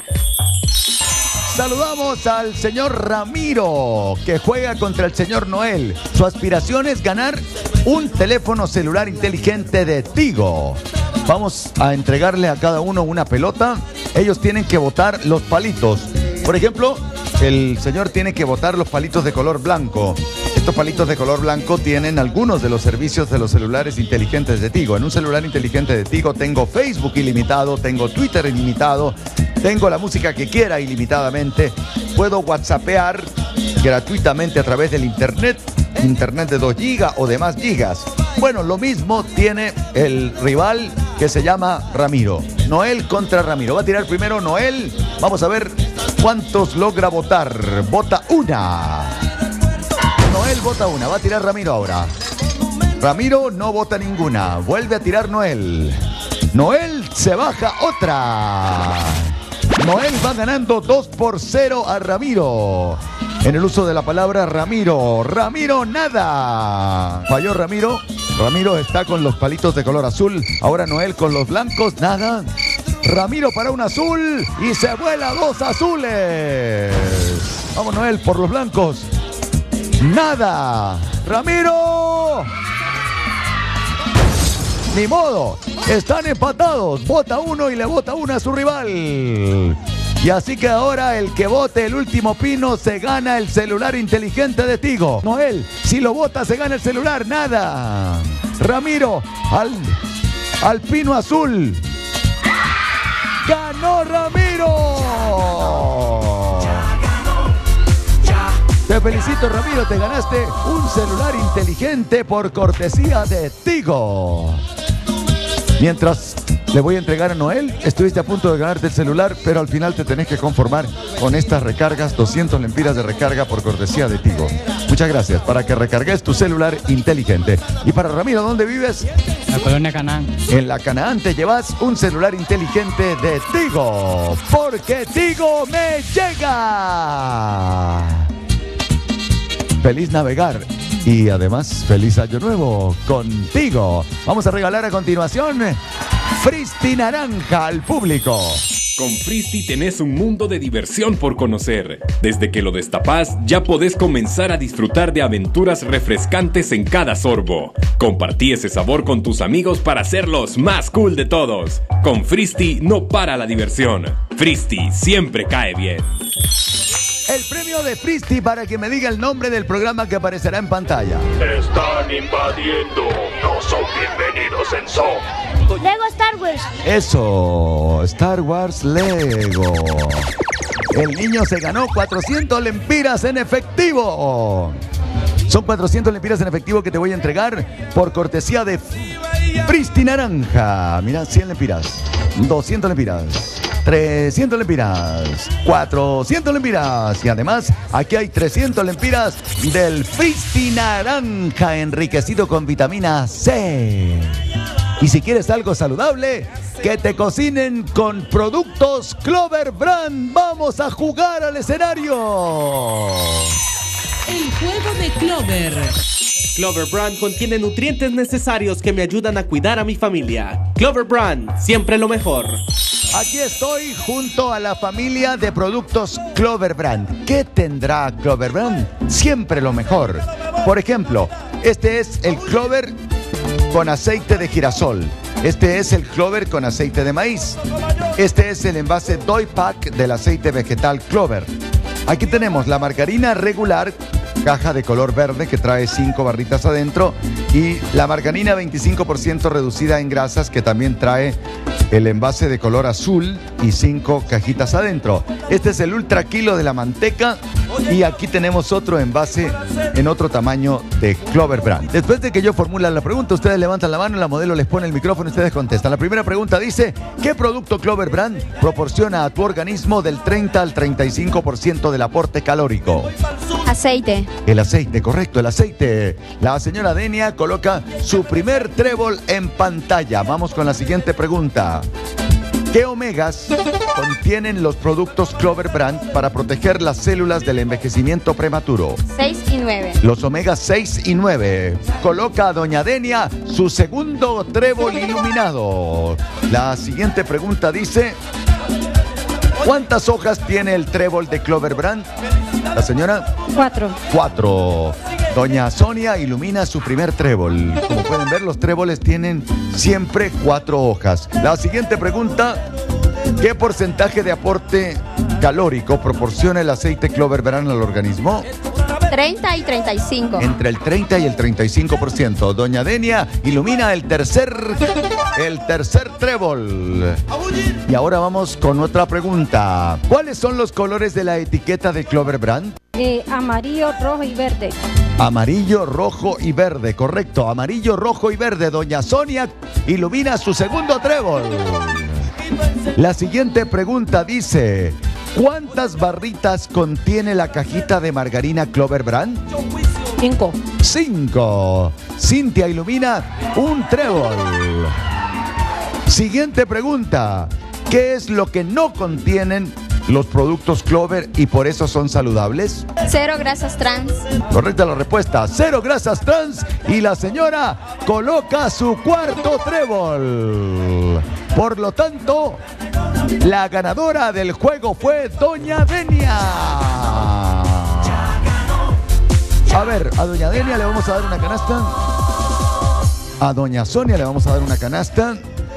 Saludamos al señor Ramiro, que juega contra el señor Noel. Su aspiración es ganar un teléfono celular inteligente de Tigo. Vamos a entregarle a cada uno una pelota. Ellos tienen que botar los palitos. Por ejemplo, el señor tiene que botar los palitos de color blanco. Estos palitos de color blanco tienen algunos de los servicios de los celulares inteligentes de Tigo. En un celular inteligente de Tigo tengo Facebook ilimitado, tengo Twitter ilimitado, tengo la música que quiera ilimitadamente, puedo whatsappear gratuitamente a través del internet, internet de dos gigas o de más gigas. Bueno, lo mismo tiene el rival que se llama Ramiro. Noel contra Ramiro. Va a tirar primero Noel. Vamos a ver cuántos logra votar. Vota una. Noel vota una. Va a tirar Ramiro ahora. Ramiro no vota ninguna. Vuelve a tirar Noel. Noel se baja otra. Noel va ganando dos por cero a Ramiro. En el uso de la palabra Ramiro. Ramiro nada. Falló Ramiro. Ramiro está con los palitos de color azul. Ahora Noel con los blancos. Nada. Ramiro para un azul. Y se vuela dos azules. Vamos Noel por los blancos. Nada. Ramiro. Ni modo. Están empatados. Vota uno y le vota una a su rival. Y así que ahora el que vote el último pino se gana el celular inteligente de Tigo. Noel, si lo vota se gana el celular. Nada. Ramiro, al, al pino azul. ¡Ganó Ramiro! Te felicito, Ramiro. Te ganaste un celular inteligente por cortesía de Tigo. Mientras le voy a entregar a Noel, estuviste a punto de ganarte el celular, pero al final te tenés que conformar con estas recargas, doscientos lempiras de recarga por cortesía de Tigo. Muchas gracias, para que recargues tu celular inteligente. Y para Ramiro, ¿dónde vives? En la colonia Canaán. En la Canaán te llevas un celular inteligente de Tigo, porque Tigo me llega. Feliz navegar. Y además, feliz año nuevo contigo. Vamos a regalar a continuación Fristi Naranja al público. Con Fristi tenés un mundo de diversión por conocer. Desde que lo destapás, ya podés comenzar a disfrutar de aventuras refrescantes en cada sorbo. Compartí ese sabor con tus amigos para ser los más cool de todos. Con Fristi no para la diversión. Fristi siempre cae bien. el premio de Fristi para que me diga el nombre del programa que aparecerá en pantalla. Están invadiendo. No son bienvenidos en Zoom. Lego Star Wars. Eso, Star Wars Lego. El niño se ganó cuatrocientos lempiras en efectivo. Son cuatrocientos lempiras en efectivo que te voy a entregar por cortesía de Fristi Naranja. Mira, cien lempiras, doscientos lempiras, trescientos lempiras, cuatrocientos lempiras. Y además, aquí hay trescientos lempiras del Fristi Naranja enriquecido con vitamina C. Y si quieres algo saludable, que te cocinen con productos Clover Brand. ¡Vamos a jugar al escenario! El juego de Clover. Clover Brand contiene nutrientes necesarios que me ayudan a cuidar a mi familia. Clover Brand, siempre lo mejor. Aquí estoy junto a la familia de productos Clover Brand. ¿Qué tendrá Clover Brand? Siempre lo mejor. Por ejemplo, este es el Clover con aceite de girasol. Este es el Clover con aceite de maíz. Este es el envase Doi Pack del aceite vegetal Clover. Aquí tenemos la margarina regular, caja de color verde que trae cinco barritas adentro, y la margarina veinticinco por ciento reducida en grasas que también trae el envase de color azul y cinco cajitas adentro. Este es el ultra kilo de la manteca, y aquí tenemos otro envase en otro tamaño de Clover Brand. Después de que yo formula la pregunta, ustedes levantan la mano, la modelo les pone el micrófono y ustedes contestan. La primera pregunta dice: ¿qué producto Clover Brand proporciona a tu organismo del treinta al treinta y cinco por ciento del aporte calórico? Aceite. El aceite, correcto, el aceite. La señora Denia coloca su primer trébol en pantalla. Vamos con la siguiente pregunta. ¿Qué omegas contienen los productos Clover Brand para proteger las células del envejecimiento prematuro? seis y nueve. Los omegas seis y nueve. Coloca a doña Denia su segundo trébol iluminado. La siguiente pregunta dice: ¿cuántas hojas tiene el trébol de Clover Brand? La señora. Cuatro. Cuatro. Doña Sonia ilumina su primer trébol. Como pueden ver, los tréboles tienen siempre cuatro hojas. La siguiente pregunta: ¿qué porcentaje de aporte calórico proporciona el aceite Clover Brand al organismo? treinta y treinta y cinco. Entre el treinta y el treinta y cinco por ciento. Doña Denia ilumina el tercer, el tercer trébol. Y ahora vamos con otra pregunta. ¿Cuáles son los colores de la etiqueta de Clover Brand? Eh, amarillo, rojo y verde. Amarillo, rojo y verde, correcto. Amarillo, rojo y verde. Doña Sonia ilumina su segundo trébol. La siguiente pregunta dice: ¿cuántas barritas contiene la cajita de margarina Clover Brand? Cinco. Cinco. Cintia ilumina un trébol. Siguiente pregunta: ¿qué es lo que no contienen los productos Clover y por eso son saludables? Cero grasas trans. Correcta la respuesta, cero grasas trans. Y la señora coloca su cuarto trébol. Por lo tanto, la ganadora del juego fue doña Denia. A ver, a doña Denia le vamos a dar una canasta. A doña Sonia le vamos a dar una canasta.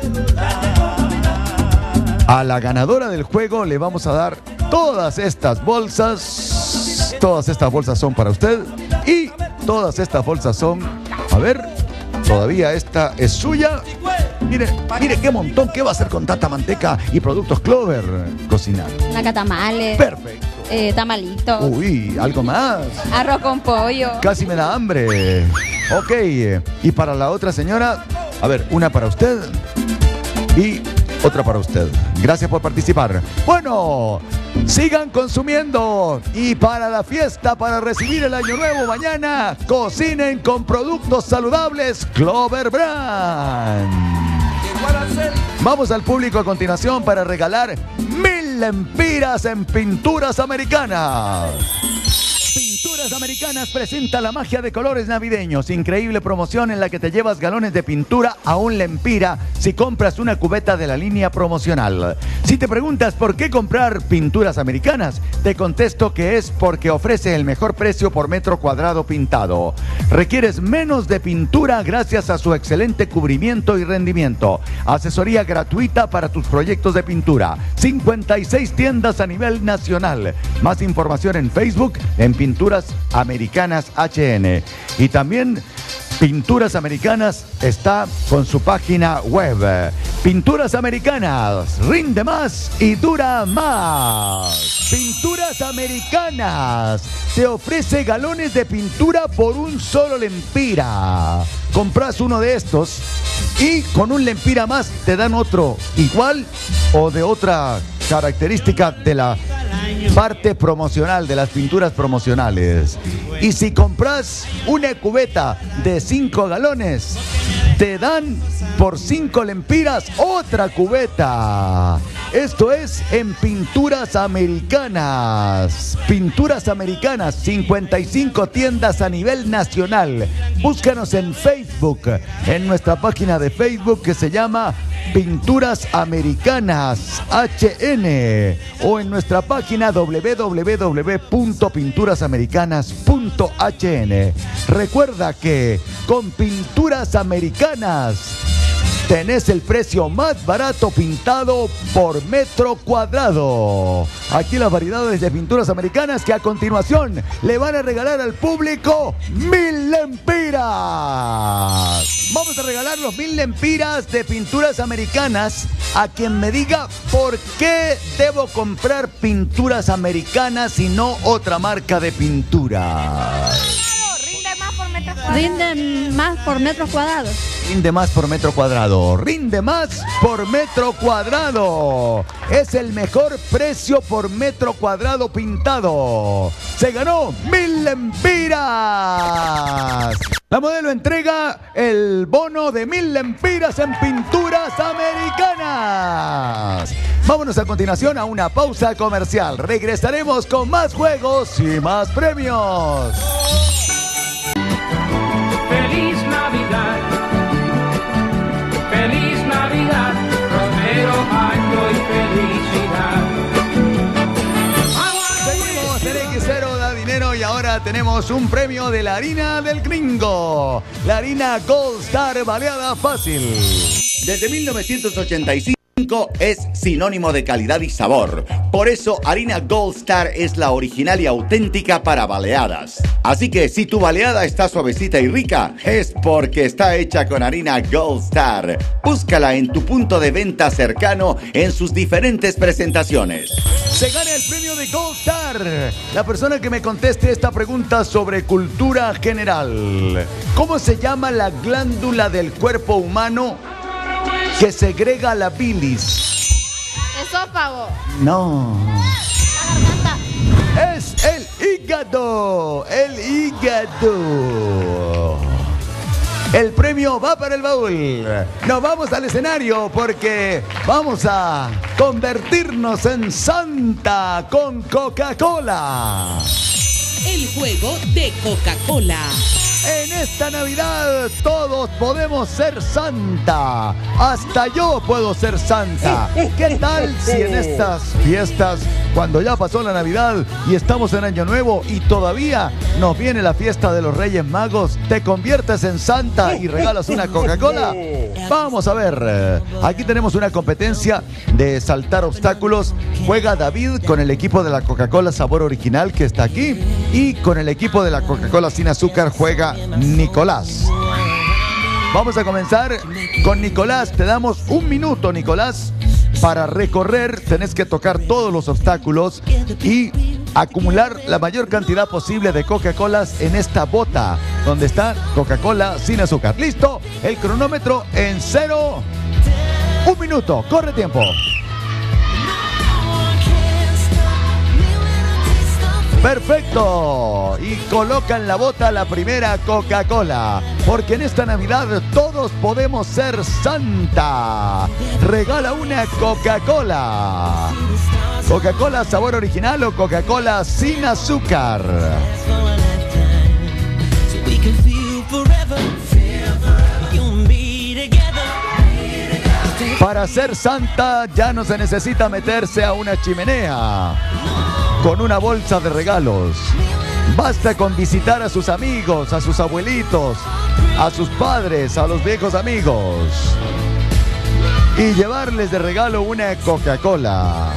A la ganadora del juego le vamos a dar todas estas bolsas. Todas estas bolsas son para usted. Y todas estas bolsas son... A ver, todavía esta es suya. Mire, mire qué montón. ¿Qué va a hacer con tanta manteca y productos Clover? Cocinar. Nacatamales. Perfecto. Eh, tamalitos. Uy, ¿algo más? Arroz con pollo. Casi me da hambre. Ok, y para la otra señora, a ver, una para usted y otra para usted. Gracias por participar. Bueno, sigan consumiendo y para la fiesta, para recibir el año nuevo mañana, cocinen con productos saludables Clover Brand. Vamos al público a continuación para regalar mil lempiras en Pinturas Americanas. Pinturas Americanas presenta la magia de colores navideños. Increíble promoción en la que te llevas galones de pintura a un lempira si compras una cubeta de la línea promocional. Si te preguntas por qué comprar Pinturas Americanas, te contesto que es porque ofrece el mejor precio por metro cuadrado pintado. Requieres menos de pintura gracias a su excelente cubrimiento y rendimiento. Asesoría gratuita para tus proyectos de pintura. cincuenta y seis tiendas a nivel nacional. Más información en Facebook en Pinturas Americanas H N. Y también Pinturas Americanas está con su página web. Pinturas Americanas, rinde más y dura más. Pinturas Americanas te ofrece galones de pintura por un solo lempira. Compras uno de estos y con un lempira más te dan otro igual o de otra característica de la parte promocional, de las pinturas promocionales. Y si compras una cubeta de cinco galones, te dan por cinco lempiras otra cubeta. Esto es en Pinturas Americanas. Pinturas Americanas, cincuenta y cinco tiendas a nivel nacional. Búscanos en Facebook, en nuestra página de Facebook que se llama Pinturas Americanas H N, o en nuestra página w w w punto pinturas americanas punto h n. Recuerda que con Pinturas Americanas tenés el precio más barato pintado por metro cuadrado. Aquí las variedades de Pinturas Americanas que a continuación le van a regalar al público mil lempiras. Vamos a regalar los mil lempiras de Pinturas Americanas a quien me diga por qué debo comprar Pinturas Americanas y no otra marca de pintura. Rinde más por metros cuadrados. Rinde más por metro cuadrado. Rinde más por metro cuadrado. Es el mejor precio por metro cuadrado pintado. Se ganó mil lempiras. La modelo entrega el bono de mil lempiras en Pinturas Americanas. Vámonos a continuación a una pausa comercial. Regresaremos con más juegos y más premios. Feliz Navidad, feliz Navidad, próspero año y felicidad. Seguimos en equis cero da dinero y ahora tenemos un premio de la harina del gringo. La harina Gold Star baleada fácil. Desde mil novecientos ochenta y cinco es sinónimo de calidad y sabor. Por eso, harina Gold Star es la original y auténtica para baleadas. Así que si tu baleada está suavecita y rica, es porque está hecha con harina Gold Star. Búscala en tu punto de venta cercano en sus diferentes presentaciones. Se gana el premio de Gold Star la persona que me conteste esta pregunta sobre cultura general. ¿Cómo se llama la glándula del cuerpo humano que segrega la bilis? Esófago. No. La garganta. Es el hígado. El hígado. El premio va para el baúl. Nos vamos al escenario porque vamos a convertirnos en Santa con Coca-Cola. El juego de Coca-Cola. En esta Navidad todos podemos ser Santa. Hasta yo puedo ser Santa. ¿Qué tal si en estas fiestas, cuando ya pasó la Navidad y estamos en Año Nuevo y todavía nos viene la fiesta de los Reyes Magos, te conviertes en Santa y regalas una Coca-Cola? Vamos a ver. Aquí tenemos una competencia de saltar obstáculos. Juega David con el equipo de la Coca-Cola sabor original que está aquí, y con el equipo de la Coca-Cola sin azúcar juega Nicolás. Vamos a comenzar con Nicolás. Te damos un minuto, Nicolás, para recorrer. Tenés que tocar todos los obstáculos y acumular la mayor cantidad posible de Coca-Colas en esta bota donde está Coca-Cola sin azúcar. ¿Listo? El cronómetro en cero. Un minuto. Corre tiempo. Perfecto. Y coloca en la bota la primera Coca-Cola, porque en esta Navidad todos podemos ser Santa. Regala una Coca-Cola. Coca-Cola sabor original o Coca-Cola sin azúcar. Para ser Santa ya no se necesita meterse a una chimenea con una bolsa de regalos. Basta con visitar a sus amigos, a sus abuelitos, a sus padres, a los viejos amigos y llevarles de regalo una Coca-Cola.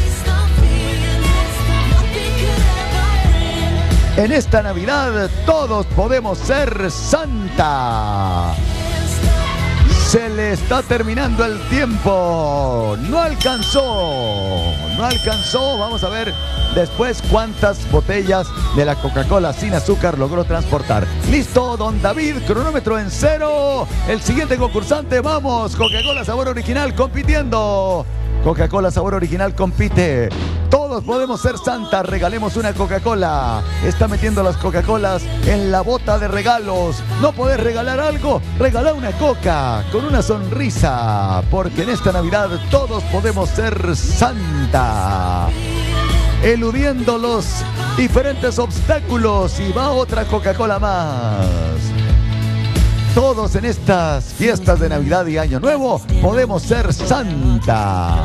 En esta Navidad todos podemos ser Santa. Se le está terminando el tiempo. No alcanzó. No alcanzó. Vamos a ver después cuántas botellas de la Coca-Cola sin azúcar logró transportar. Listo, don David. Cronómetro en cero. El siguiente concursante. Vamos. Coca-Cola sabor original compitiendo. Coca-Cola sabor original compite. Todos podemos ser Santa. Regalemos una Coca-Cola. Está metiendo las Coca-Colas en la bota de regalos. ¿No podés regalar algo? Regala una Coca con una sonrisa. Porque en esta Navidad todos podemos ser Santa. Eludiendo los diferentes obstáculos. Y va otra Coca-Cola más. Todos en estas fiestas de Navidad y Año Nuevo podemos ser Santa.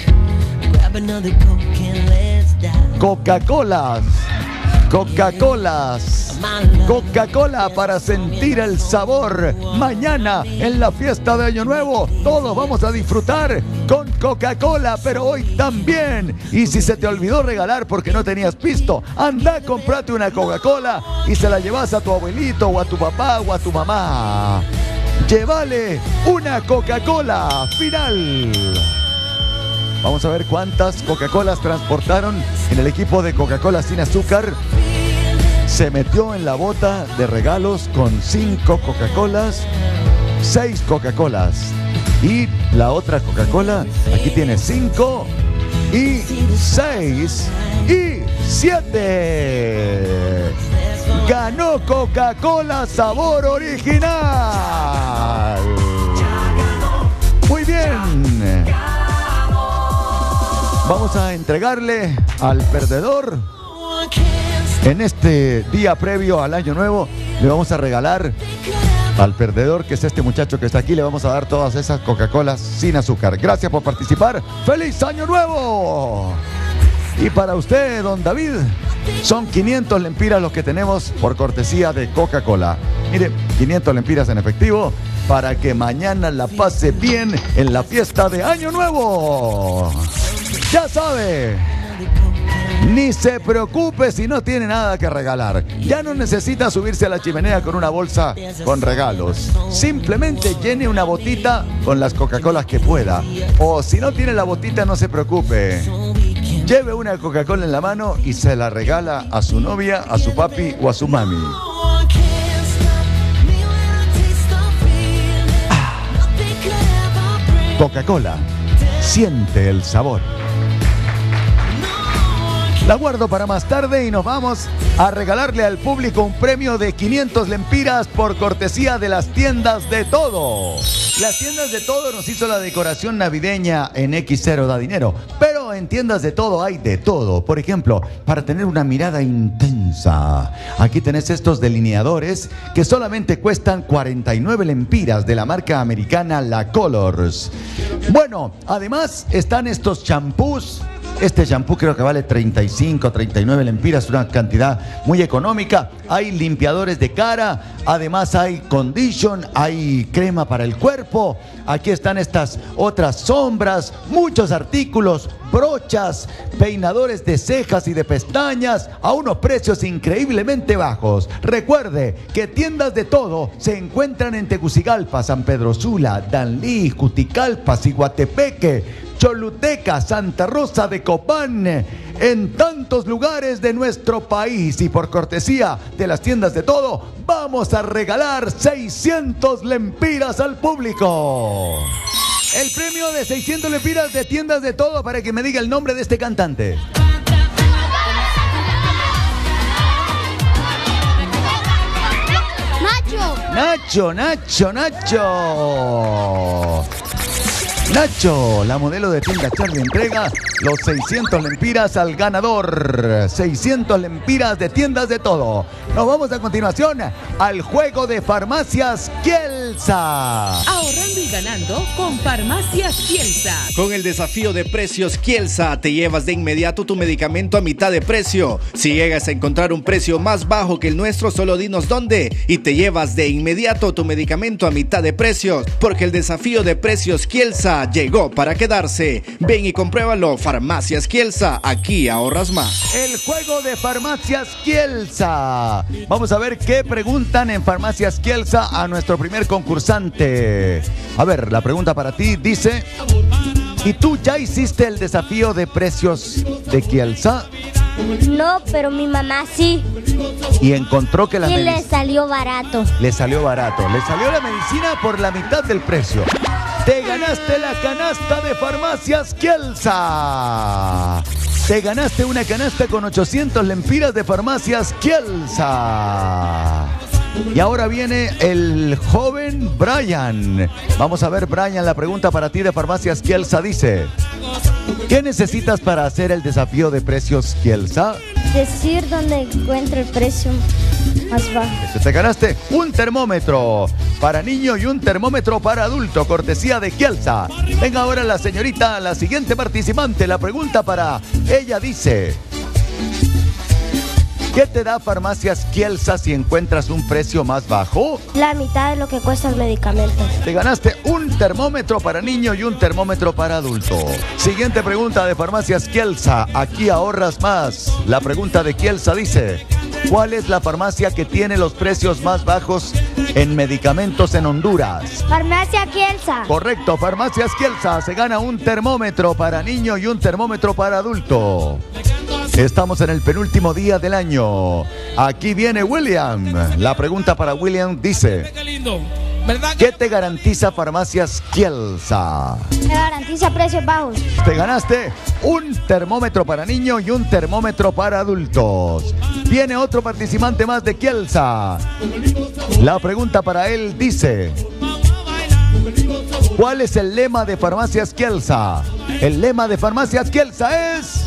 Coca-Colas, Coca-Colas, Coca-Cola para sentir el sabor. Mañana en la fiesta de Año Nuevo todos vamos a disfrutar con Coca-Cola, pero hoy también. Y si se te olvidó regalar porque no tenías pisto, anda, comprate una Coca-Cola y se la llevas a tu abuelito o a tu papá o a tu mamá. Llévale una Coca-Cola final. Vamos a ver cuántas Coca-Colas transportaron en el equipo de Coca-Cola sin azúcar. Se metió en la bota de regalos con cinco Coca-Colas, seis Coca-Colas. Y la otra Coca-Cola, aquí tiene cinco y seis y siete. Ganó Coca-Cola sabor original. Muy bien. Vamos a entregarle al perdedor, en este día previo al Año Nuevo, le vamos a regalar al perdedor, que es este muchacho que está aquí, le vamos a dar todas esas Coca-Colas sin azúcar. Gracias por participar. ¡Feliz Año Nuevo! Y para usted, don David, son quinientos lempiras los que tenemos por cortesía de Coca-Cola. Mire, quinientos lempiras en efectivo para que mañana la pase bien en la fiesta de Año Nuevo. Ya sabe, ni se preocupe si no tiene nada que regalar. Ya no necesita subirse a la chimenea con una bolsa con regalos. Simplemente llene una botita con las Coca-Colas que pueda. O si no tiene la botita, no se preocupe. Lleve una Coca-Cola en la mano y se la regala a su novia, a su papi o a su mami. Ah. Coca-Cola, siente el sabor. La guardo para más tarde y nos vamos a regalarle al público un premio de quinientos lempiras por cortesía de las tiendas de todo. Las tiendas de todo nos hizo la decoración navideña en equis cero da dinero, pero en tiendas de todo hay de todo. Por ejemplo, para tener una mirada intensa, aquí tenés estos delineadores que solamente cuestan cuarenta y nueve lempiras de la marca americana La Colors. Bueno, además están estos champús. Este shampoo creo que vale treinta y cinco, treinta y nueve lempiras, una cantidad muy económica. Hay limpiadores de cara, además hay condition, hay crema para el cuerpo. Aquí están estas otras sombras, muchos artículos, brochas, peinadores de cejas y de pestañas a unos precios increíblemente bajos. Recuerde que tiendas de todo se encuentran en Tegucigalpa, San Pedro Sula, Danlí, Juticalpa, Ciguatepeque, Choluteca, Santa Rosa de Copán, en tantos lugares de nuestro país. Y por cortesía de las tiendas de todo, vamos a regalar seiscientos lempiras al público. El premio de seiscientos lempiras de tiendas de todo, para que me diga el nombre de este cantante. Nacho. Nacho, Nacho, Nacho. Nacho, la modelo de tienda Charlie, entrega los seiscientos lempiras al ganador. seiscientos lempiras de tiendas de todo. Nos vamos a continuación al juego de Farmacias Kielsa. Ahorrando y ganando con Farmacias Kielsa. Con el desafío de precios Kielsa, te llevas de inmediato tu medicamento a mitad de precio. Si llegas a encontrar un precio más bajo que el nuestro, solo dinos dónde y te llevas de inmediato tu medicamento a mitad de precio. Porque el desafío de precios Kielsa llegó para quedarse. Ven y compruébalo. Farmacias Kielsa, aquí ahorras más. El juego de Farmacias Kielsa. Vamos a ver qué preguntan en Farmacias Kielsa a nuestro primer concursante. A ver, la pregunta para ti dice: ¿y tú ya hiciste el desafío de precios de Kielsa? No, pero mi mamá sí. Y encontró que la Y le medicina salió barato. le salió barato. Le salió la medicina por la mitad del precio. Te ganaste la canasta de Farmacias Kielsa. Te ganaste una canasta con ochocientos lempiras de Farmacias Kielsa. Y ahora viene el joven Brian. Vamos a ver, Brian, la pregunta para ti de Farmacias Kielsa dice: ¿qué necesitas para hacer el desafío de precios Kielsa? Decir dónde encuentro el precio más bajo. Te ganaste un termómetro para niño y un termómetro para adulto, cortesía de Kielsa. Venga ahora la señorita, la siguiente participante. La pregunta para ella dice: ¿qué te da Farmacias Kielsa si encuentras un precio más bajo? La mitad de lo que cuesta el medicamento. Te ganaste un termómetro para niño y un termómetro para adulto. Siguiente pregunta de Farmacias Kielsa. Aquí ahorras más. La pregunta de Kielsa dice: ¿cuál es la farmacia que tiene los precios más bajos en medicamentos en Honduras? Farmacia Kielsa. Correcto, Farmacias Kielsa. Se gana un termómetro para niño y un termómetro para adulto. Estamos en el penúltimo día del año. Aquí viene William. La pregunta para William dice: ¿qué te garantiza Farmacias Kielsa? Me garantiza precios bajos. Te ganaste un termómetro para niño y un termómetro para adultos. Viene otro participante más de Kielsa. La pregunta para él dice: ¿cuál es el lema de Farmacias Kielsa? El lema de Farmacias Kielsa es...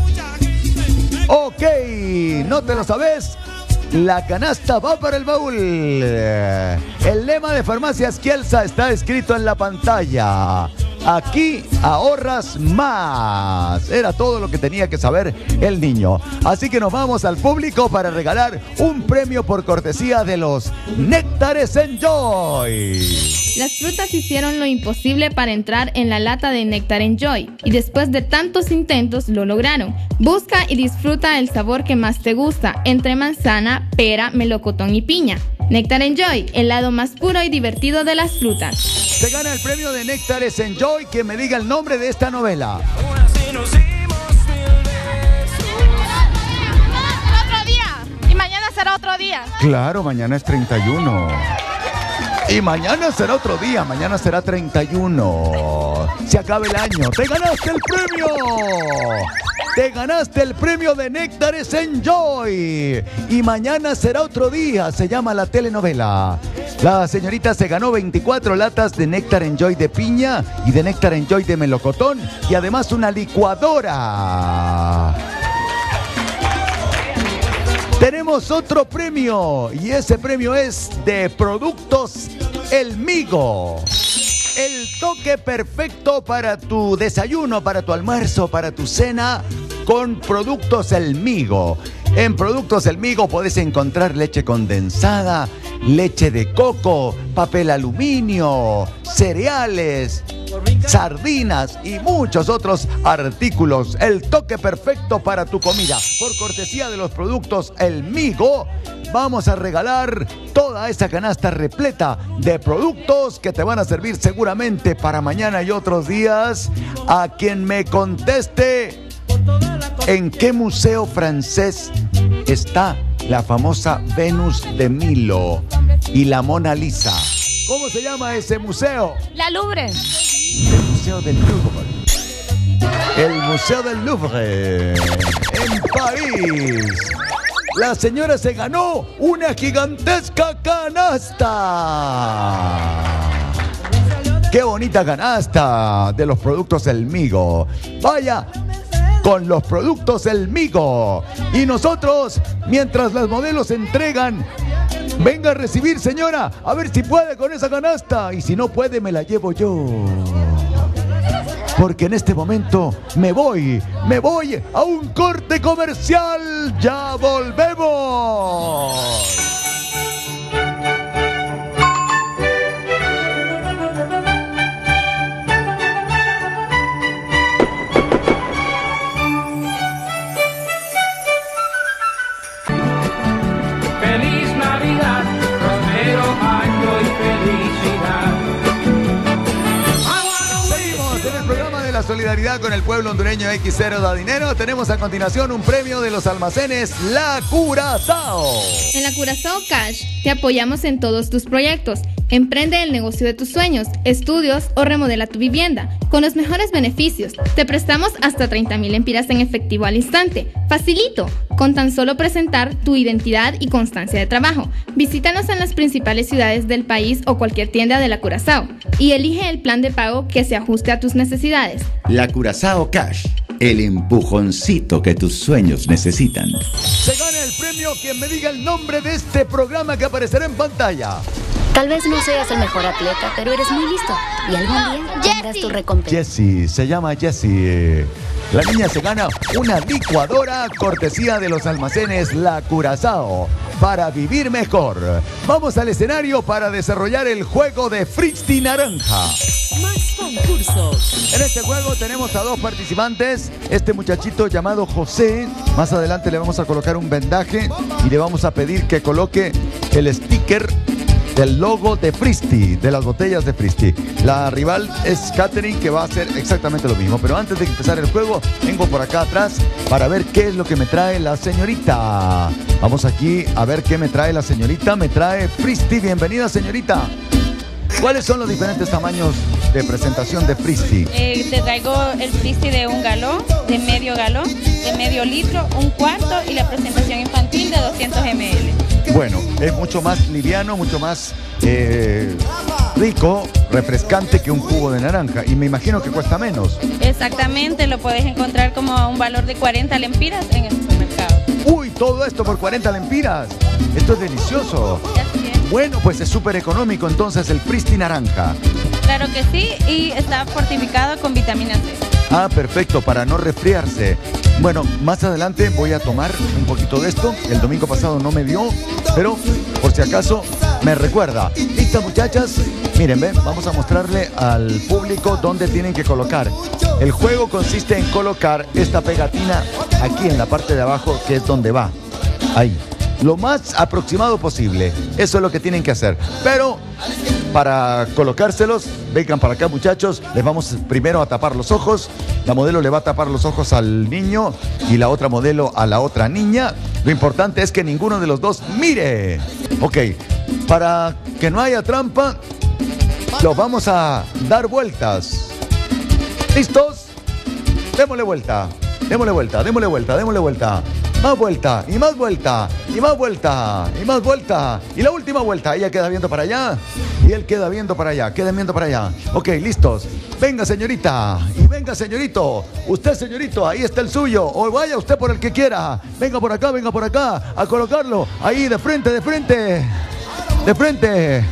Ok, ¿no te lo sabes? La canasta va para el baúl. El lema de Farmacias Kielsa está escrito en la pantalla. Aquí ahorras más. Era todo lo que tenía que saber el niño. Así que nos vamos al público para regalar un premio por cortesía de los Néctares Enjoy. Las frutas hicieron lo imposible para entrar en la lata de Néctar Enjoy y después de tantos intentos lo lograron. Busca y disfruta el sabor que más te gusta entre manzana, pera, melocotón y piña. Néctar Enjoy, el lado más puro y divertido de las frutas. Se gana el premio de Néctares Enjoy. Que me diga el nombre de esta novela. Otro día y mañana será otro día. Claro, mañana es treinta y uno. Y mañana será otro día, mañana será treinta y uno. Se acaba el año. ¡Te ganaste el premio! ¡Te ganaste el premio de Néctares Enjoy! Y mañana será otro día, se llama la telenovela. La señorita se ganó veinticuatro latas de Néctar Enjoy de piña y de Néctar Enjoy de melocotón y además una licuadora. Tenemos otro premio y ese premio es de Productos El Migo. El toque perfecto para tu desayuno, para tu almuerzo, para tu cena con Productos El Migo. En Productos El Migo podés encontrar leche condensada, leche de coco, papel aluminio, cereales, sardinas y muchos otros artículos. El toque perfecto para tu comida. Por cortesía de los Productos El Migo, vamos a regalar toda esa canasta repleta de productos que te van a servir seguramente para mañana y otros días. A quien me conteste en qué museo francés está la famosa Venus de Milo y la Mona Lisa. ¿Cómo se llama ese museo? La Louvre. El Museo del Louvre. El Museo del Louvre en París. La señora se ganó una gigantesca canasta. ¡Qué bonita canasta de los Productos El Migo! Vaya con los productos El Migo. Y nosotros, mientras las modelos entregan, venga a recibir, señora, a ver si puede con esa canasta. Y si no puede, me la llevo yo. Porque en este momento me voy, me voy a un corte comercial. ¡Ya volvemos! Feliz Navidad, próspero año y felicidad. Seguimos en el programa de la solidaridad con el pueblo hondureño equis cero da dinero. Tenemos a continuación un premio de los almacenes La Curazao. En La Curazao Cash te apoyamos en todos tus proyectos. Emprende el negocio de tus sueños, estudios o remodela tu vivienda con los mejores beneficios. Te prestamos hasta treinta mil lempiras en efectivo al instante. Facilito, con tan solo presentar tu identidad y constancia de trabajo. Visítanos en las principales ciudades del país o cualquier tienda de La Curazao y elige el plan de pago que se ajuste a tus necesidades. La Curazao Cash, el empujoncito que tus sueños necesitan. Se gana el premio quien me diga el nombre de este programa que aparecerá en pantalla. Tal vez no seas el mejor atleta, pero eres muy listo. Y algún día tendrás tu recompensa. Jessie, se llama Jessie. La niña se gana una licuadora cortesía de los almacenes La Curazao para vivir mejor. Vamos al escenario para desarrollar el juego de Fristy Naranja. Más concursos. En este juego tenemos a dos participantes. Este muchachito llamado José. Más adelante le vamos a colocar un vendaje y le vamos a pedir que coloque el sticker del logo de Fristy, de las botellas de Fristy. La rival es Katherine, que va a hacer exactamente lo mismo. Pero antes de empezar el juego, vengo por acá atrás para ver qué es lo que me trae la señorita. Vamos aquí a ver qué me trae la señorita. Me trae Fristy. Bienvenida, señorita. ¿Cuáles son los diferentes tamaños de presentación de Fristy? Eh, te traigo el Fristy de un galón, de medio galón, de medio litro, un cuarto y la presentación infantil de doscientos mililitros. Bueno, es mucho más liviano, mucho más eh, rico, refrescante que un jugo de naranja. Y me imagino que cuesta menos. Exactamente, lo puedes encontrar como a un valor de cuarenta lempiras en el supermercado. Uy, todo esto por cuarenta lempiras. Esto es delicioso. Bueno, pues es súper económico entonces el Fristy naranja. Claro que sí, y está fortificado con vitamina C. Ah, perfecto, para no resfriarse. Bueno, más adelante voy a tomar un poquito de esto. El domingo pasado no me dio, pero por si acaso me recuerda. ¿Listas, muchachas? Miren, ven, vamos a mostrarle al público dónde tienen que colocar. El juego consiste en colocar esta pegatina aquí en la parte de abajo, que es donde va. Ahí. Lo más aproximado posible. Eso es lo que tienen que hacer. Pero para colocárselos, vengan para acá, muchachos. Les vamos primero a tapar los ojos. La modelo le va a tapar los ojos al niño y la otra modelo a la otra niña. Lo importante es que ninguno de los dos mire. Ok, para que no haya trampa, los vamos a dar vueltas. ¿Listos? Démosle vuelta, démosle vuelta, démosle vuelta, démosle vuelta. Más vuelta, y más vuelta, y más vuelta, y más vuelta. Y la última vuelta, ella queda viendo para allá, y él queda viendo para allá, queden viendo para allá. Ok, listos. Venga, señorita, y venga, señorito. Usted, señorito, ahí está el suyo. O vaya usted por el que quiera. Venga por acá, venga por acá, a colocarlo. Ahí, de frente, de frente. De frente.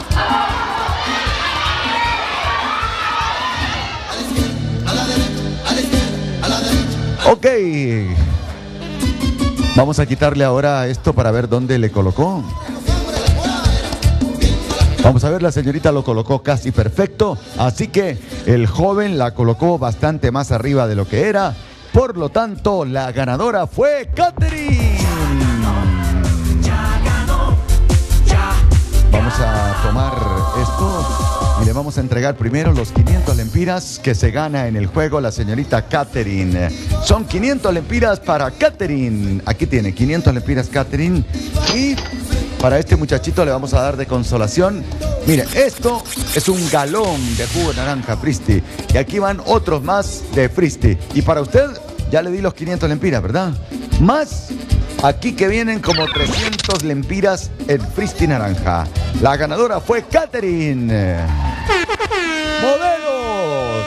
Ok. Vamos a quitarle ahora esto para ver dónde le colocó. Vamos a ver, la señorita lo colocó casi perfecto. Así que el joven la colocó bastante más arriba de lo que era. Por lo tanto, la ganadora fue Katherine. Vamos a tomar esto y le vamos a entregar primero los quinientos lempiras que se gana en el juego la señorita Katherine. Son quinientos lempiras para Katherine. Aquí tiene quinientos lempiras Katherine. Y para este muchachito le vamos a dar de consolación. Mire, esto es un galón de jugo de naranja Fristy. Y aquí van otros más de Fristy. Y para usted ya le di los quinientos lempiras, ¿verdad? Más aquí que vienen como trescientos lempiras en Fristy naranja. La ganadora fue Katherine. ¡Modelos!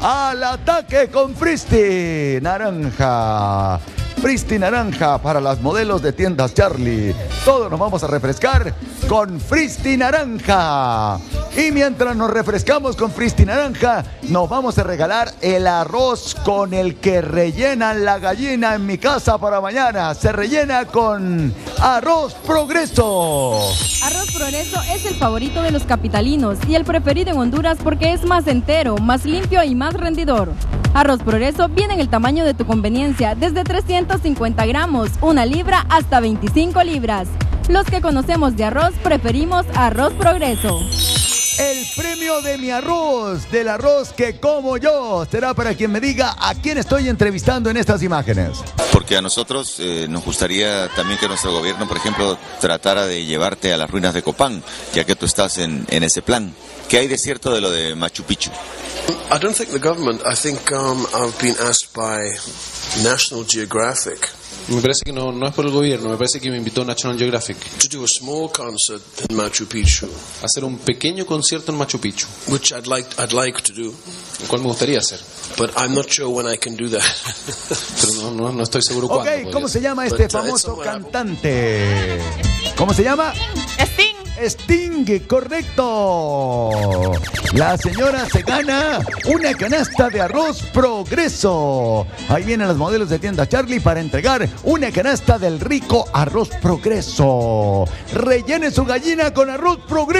al ataque con Fristi Naranja. Fristi Naranja para las modelos de tiendas Charlie. Todos nos vamos a refrescar con Fristi Naranja. Y mientras nos refrescamos con Fristi Naranja, nos vamos a regalar el arroz con el que rellenan la gallina en mi casa para mañana. Se rellena con Arroz Progreso. Arroz Progreso es el favorito de los capitalinos y el preferido en Honduras porque es más entero, más limpio y más rendidor. Arroz Progreso viene en el tamaño de tu conveniencia, desde trescientos cincuenta gramos, una libra hasta veinticinco libras. Los que conocemos de arroz preferimos Arroz Progreso. El premio de mi arroz, del arroz que como yo, será para quien me diga a quién estoy entrevistando en estas imágenes. Porque a nosotros eh, nos gustaría también que nuestro gobierno, por ejemplo, tratara de llevarte a las ruinas de Copán, ya que tú estás en, en ese plan. ¿Qué hay de cierto de lo de Machu Picchu? I don't think the government. I think um, I've been asked by National Geographic. Me parece que no, no es por el gobierno, me parece que me invitó National Geographic. To do a small concert in Machu Picchu. Hacer un pequeño concierto en Machu Picchu. Which I'd like, I'd like to do. El cual me gustaría hacer. But I'm not sure when I can do that. Pero no, no, no estoy seguro cuándo. Ok, ¿cómo se llama este famoso cantante? ¿Cómo se llama? Sting. Sting, correcto. La señora se gana una canasta de arroz Progreso. Ahí vienen los modelos de tienda Charlie para entregar una canasta del rico arroz Progreso. Rellene su gallina con arroz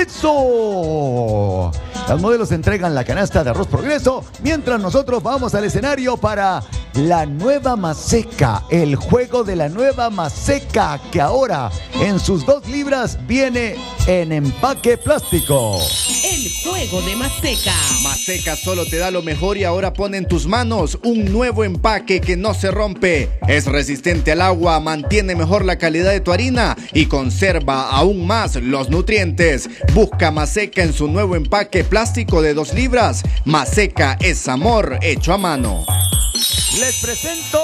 Progreso. Los modelos entregan la canasta de arroz Progreso mientras nosotros vamos al escenario para la nueva Maseca, el juego de la nueva Maseca, que ahora en sus dos libras viene en empaque plástico. El juego de Maseca. Maseca solo te da lo mejor y ahora pone en tus manos un nuevo empaque que no se rompe. Es resistente al agua, mantiene mejor la calidad de tu harina y conserva aún más los nutrientes. Busca Maseca en su nuevo empaque plástico de dos libras. Maseca es amor hecho a mano. Les presento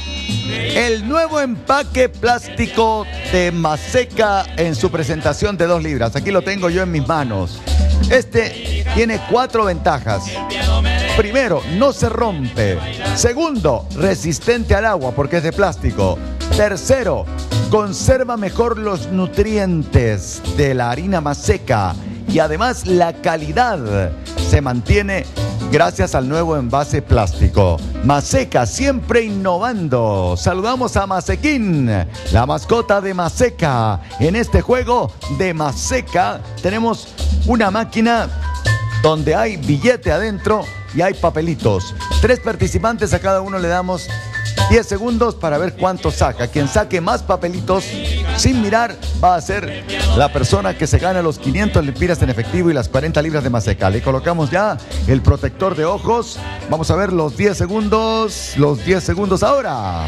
el nuevo empaque plástico de Maseca en su presentación de dos libras. Aquí lo tengo yo en mis manos. Este tiene cuatro ventajas. Primero, no se rompe. Segundo, resistente al agua porque es de plástico. Tercero, conserva mejor los nutrientes de la harina Maseca. Y además la calidad se mantiene gracias al nuevo envase plástico. Maseca, siempre innovando. Saludamos a Masequín, la mascota de Maseca. En este juego de Maseca tenemos una máquina donde hay billete adentro y hay papelitos. Tres participantes, a cada uno le damos diez segundos para ver cuánto saca. Quien saque más papelitos sin mirar va a ser la persona que se gana los quinientos lempiras en efectivo y las cuarenta libras de Maseca. Le colocamos ya el protector de ojos. Vamos a ver los diez segundos. Los diez segundos ahora.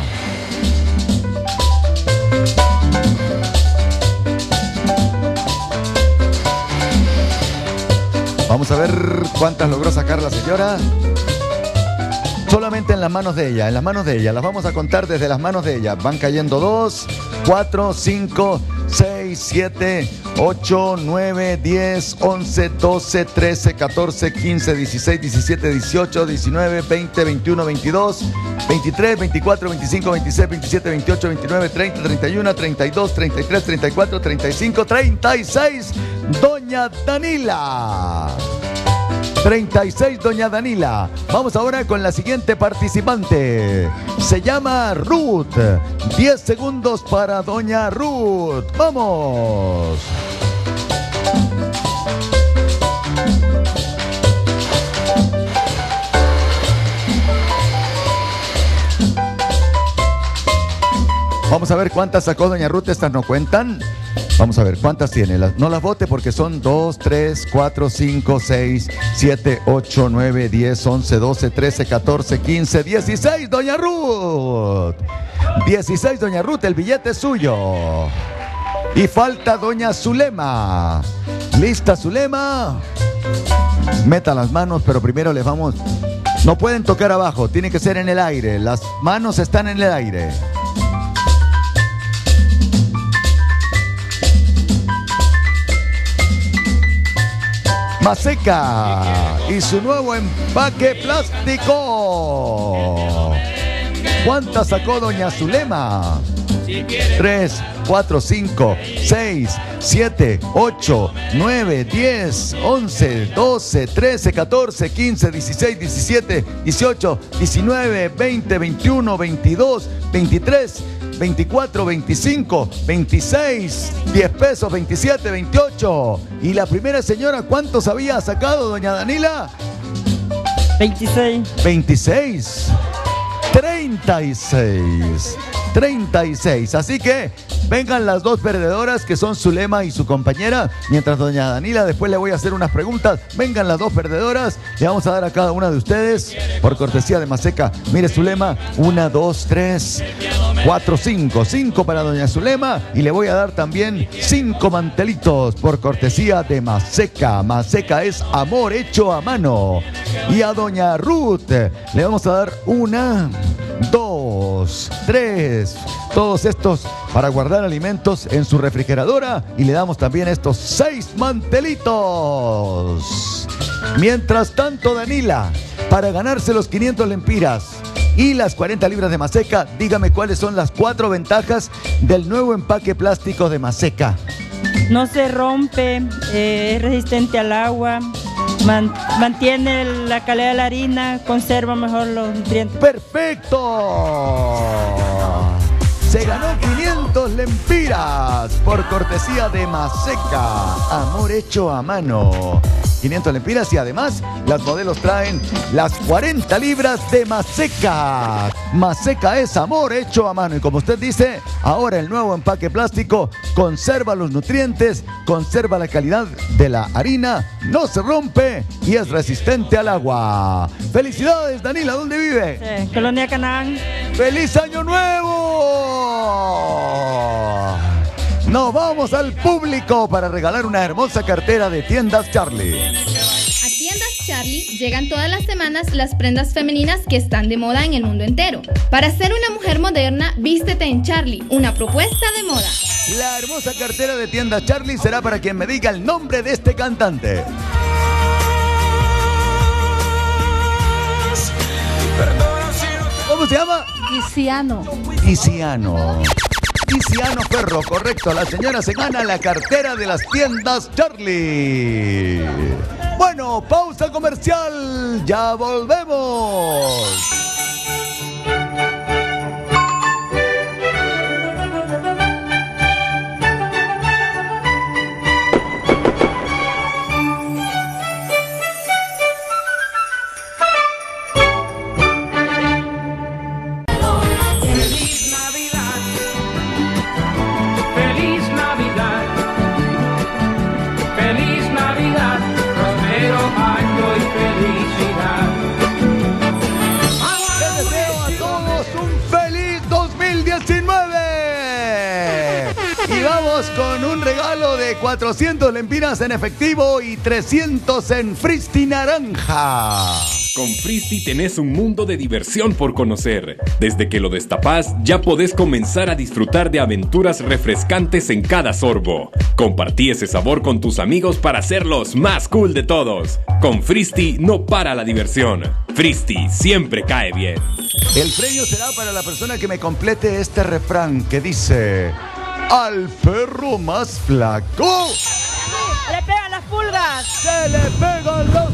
Vamos a ver cuántas logró sacar la señora. Solamente en las manos de ella, en las manos de ella. Las vamos a contar desde las manos de ella. Van cayendo dos, cuatro, cinco, seis, siete, ocho, nueve, diez, once, doce, trece, catorce, quince, dieciséis, diecisiete, dieciocho, diecinueve, veinte, veintiuno, veintidós, veintitrés, veinticuatro, veinticinco, veintiséis, veintisiete, veintiocho, veintinueve, treinta, treinta y uno, treinta y dos, treinta y tres, treinta y cuatro, treinta y cinco, treinta y seis. Doña Danila. treinta y seis, doña Danila. Vamos ahora con la siguiente participante. Se llama Ruth. diez segundos para doña Ruth. ¡Vamos! Vamos a ver cuántas sacó doña Ruth. Estas no cuentan. Vamos a ver cuántas tiene. No las vote porque son dos, tres, cuatro, cinco, seis, siete, ocho, nueve, diez, once, doce, trece, catorce, quince, dieciséis. Doña Ruth. dieciséis, doña Ruth. El billete es suyo. Y falta doña Zulema. ¿Lista, Zulema? Meta las manos, pero primero les vamos... No pueden tocar abajo, tiene que ser en el aire. Las manos están en el aire. Maseca y su nuevo empaque plástico. ¿Cuántas sacó doña Zulema? tres, cuatro, cinco, seis, siete, ocho, nueve, diez, once, doce, trece, catorce, quince, dieciséis, diecisiete, dieciocho, diecinueve, veinte, veintiuno, veintidós, veintitrés, veinticuatro, veinticinco, veintiséis, diez pesos, veintisiete, veintiocho. ¿Y la primera señora cuántos había sacado, doña Danila? veintiséis. veintiséis. treinta y seis. treinta y seis. Así que vengan las dos perdedoras que son Zulema y su compañera. Mientras doña Danila después le voy a hacer unas preguntas. Vengan las dos perdedoras. Le vamos a dar a cada una de ustedes por cortesía de Maseca. Mire, Zulema, una, dos, tres, cuatro, cinco. Cinco para doña Zulema. Y le voy a dar también cinco mantelitos por cortesía de Maseca. Maseca es amor hecho a mano. Y a doña Ruth le vamos a dar una, dos, tres. Todos estos para guardar alimentos en su refrigeradora. Y le damos también estos seis mantelitos. Mientras tanto, Danila, para ganarse los quinientos lempiras y las cuarenta libras de Maseca, dígame cuáles son las cuatro ventajas del nuevo empaque plástico de Maseca. No se rompe, eh, es resistente al agua, man, mantiene la calidad de la harina, conserva mejor los nutrientes. ¡Perfecto! Se ganó quinientos lempiras por cortesía de Maseca, amor hecho a mano. quinientos lempiras y además las modelos traen las cuarenta libras de Maseca. Maseca es amor hecho a mano. Y como usted dice, ahora el nuevo empaque plástico conserva los nutrientes, conserva la calidad de la harina, no se rompe y es resistente al agua. ¡Felicidades, Danila! ¿Dónde vive? Sí, Colonia Canaán. ¡Feliz Año Nuevo! Nos vamos al público para regalar una hermosa cartera de Tiendas Charlie. A Tiendas Charlie llegan todas las semanas las prendas femeninas que están de moda en el mundo entero. Para ser una mujer moderna, vístete en Charlie, una propuesta de moda. La hermosa cartera de Tiendas Charlie será para quien me diga el nombre de este cantante. ¿Cómo se llama? Tiziano. Tiziano. Tiziano Ferro, correcto. La señora se gana la cartera de las Tiendas Charlie. Bueno, pausa comercial. Ya volvemos. Con un regalo de cuatrocientos lempiras en efectivo y trescientos en Fristi naranja. Con Fristi tenés un mundo de diversión por conocer. Desde que lo destapás, ya podés comenzar a disfrutar de aventuras refrescantes en cada sorbo. Compartí ese sabor con tus amigos para hacerlos más cool de todos. Con Fristi no para la diversión. Fristi siempre cae bien. El premio será para la persona que me complete este refrán que dice: al perro más flaco ¡se le pegan las pulgas! ¡Se le pegan las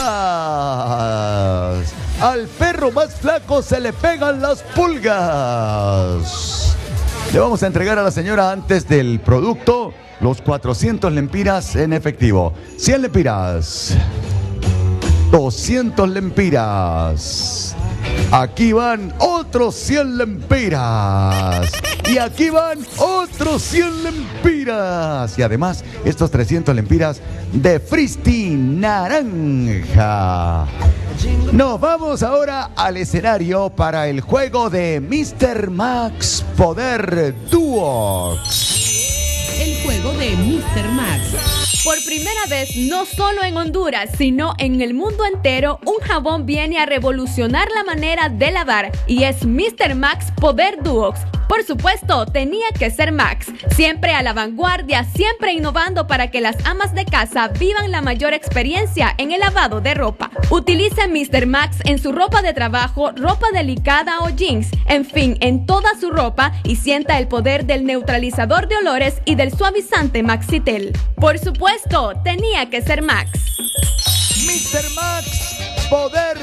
pulgas! Al perro más flaco se le pegan las pulgas. Le vamos a entregar a la señora antes del producto los cuatrocientos lempiras en efectivo. cien lempiras. doscientos lempiras. Aquí van otros cien lempiras. Y aquí van otros cien lempiras. Y además, estos trescientos lempiras de Fristi naranja. Nos vamos ahora al escenario para el juego de míster Max Poder Duox. El juego de míster Max. Por primera vez, no solo en Honduras, sino en el mundo entero, un jabón viene a revolucionar la manera de lavar y es míster Max Poder Duox. Por supuesto, tenía que ser Max. Siempre a la vanguardia, siempre innovando para que las amas de casa vivan la mayor experiencia en el lavado de ropa. Utilice míster Max en su ropa de trabajo, ropa delicada o jeans, en fin, en toda su ropa, y sienta el poder del neutralizador de olores y del suavizante Maxitel. Por supuesto, tenía que ser Max. míster Max Poder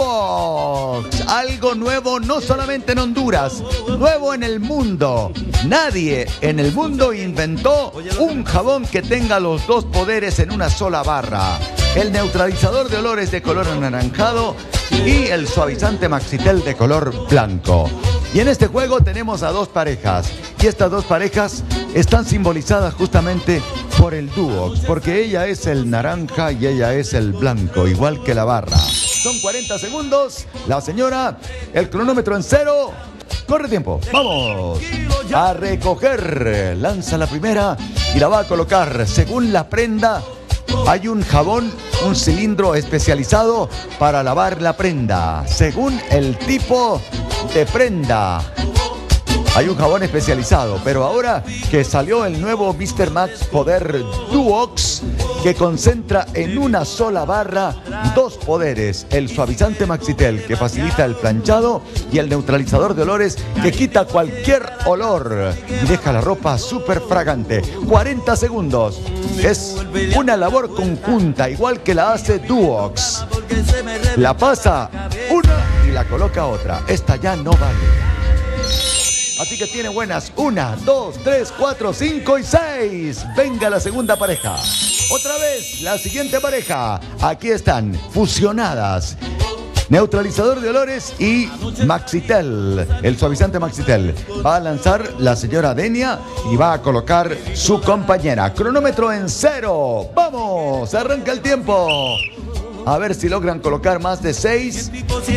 Duox. Algo nuevo no solamente en Honduras, nuevo en el mundo. Nadie en el mundo inventó un jabón que tenga los dos poderes en una sola barra. El neutralizador de olores de color anaranjado y el suavizante Maxitel de color blanco. Y en este juego tenemos a dos parejas. Y estas dos parejas están simbolizadas justamente por el Duox, porque ella es el naranja y ella es el blanco, igual que la barra. Son cuarenta segundos. La señora, el cronómetro en cero. Corre tiempo. Vamos a recoger. Lanza la primera y la va a colocar. Según la prenda, hay un jabón, un cilindro especializado para lavar la prenda. Según el tipo de prenda, hay un jabón especializado. Pero ahora que salió el nuevo míster Max Poder Duox, que concentra en una sola barra dos poderes: el suavizante Maxitel, que facilita el planchado, y el neutralizador de olores, que quita cualquier olor y deja la ropa súper fragante. cuarenta segundos. Es una labor conjunta, igual que la hace Duox. La pasa una y la coloca otra. Esta ya no vale. Así que tiene buenas una, dos, tres, cuatro, cinco y seis. Venga la segunda pareja. Otra vez, la siguiente pareja. Aquí están, fusionadas. Neutralizador de olores y Maxitel, el suavizante Maxitel. Va a lanzar la señora Denia y va a colocar su compañera. Cronómetro en cero. ¡Vamos! Arranca el tiempo. A ver si logran colocar más de seis.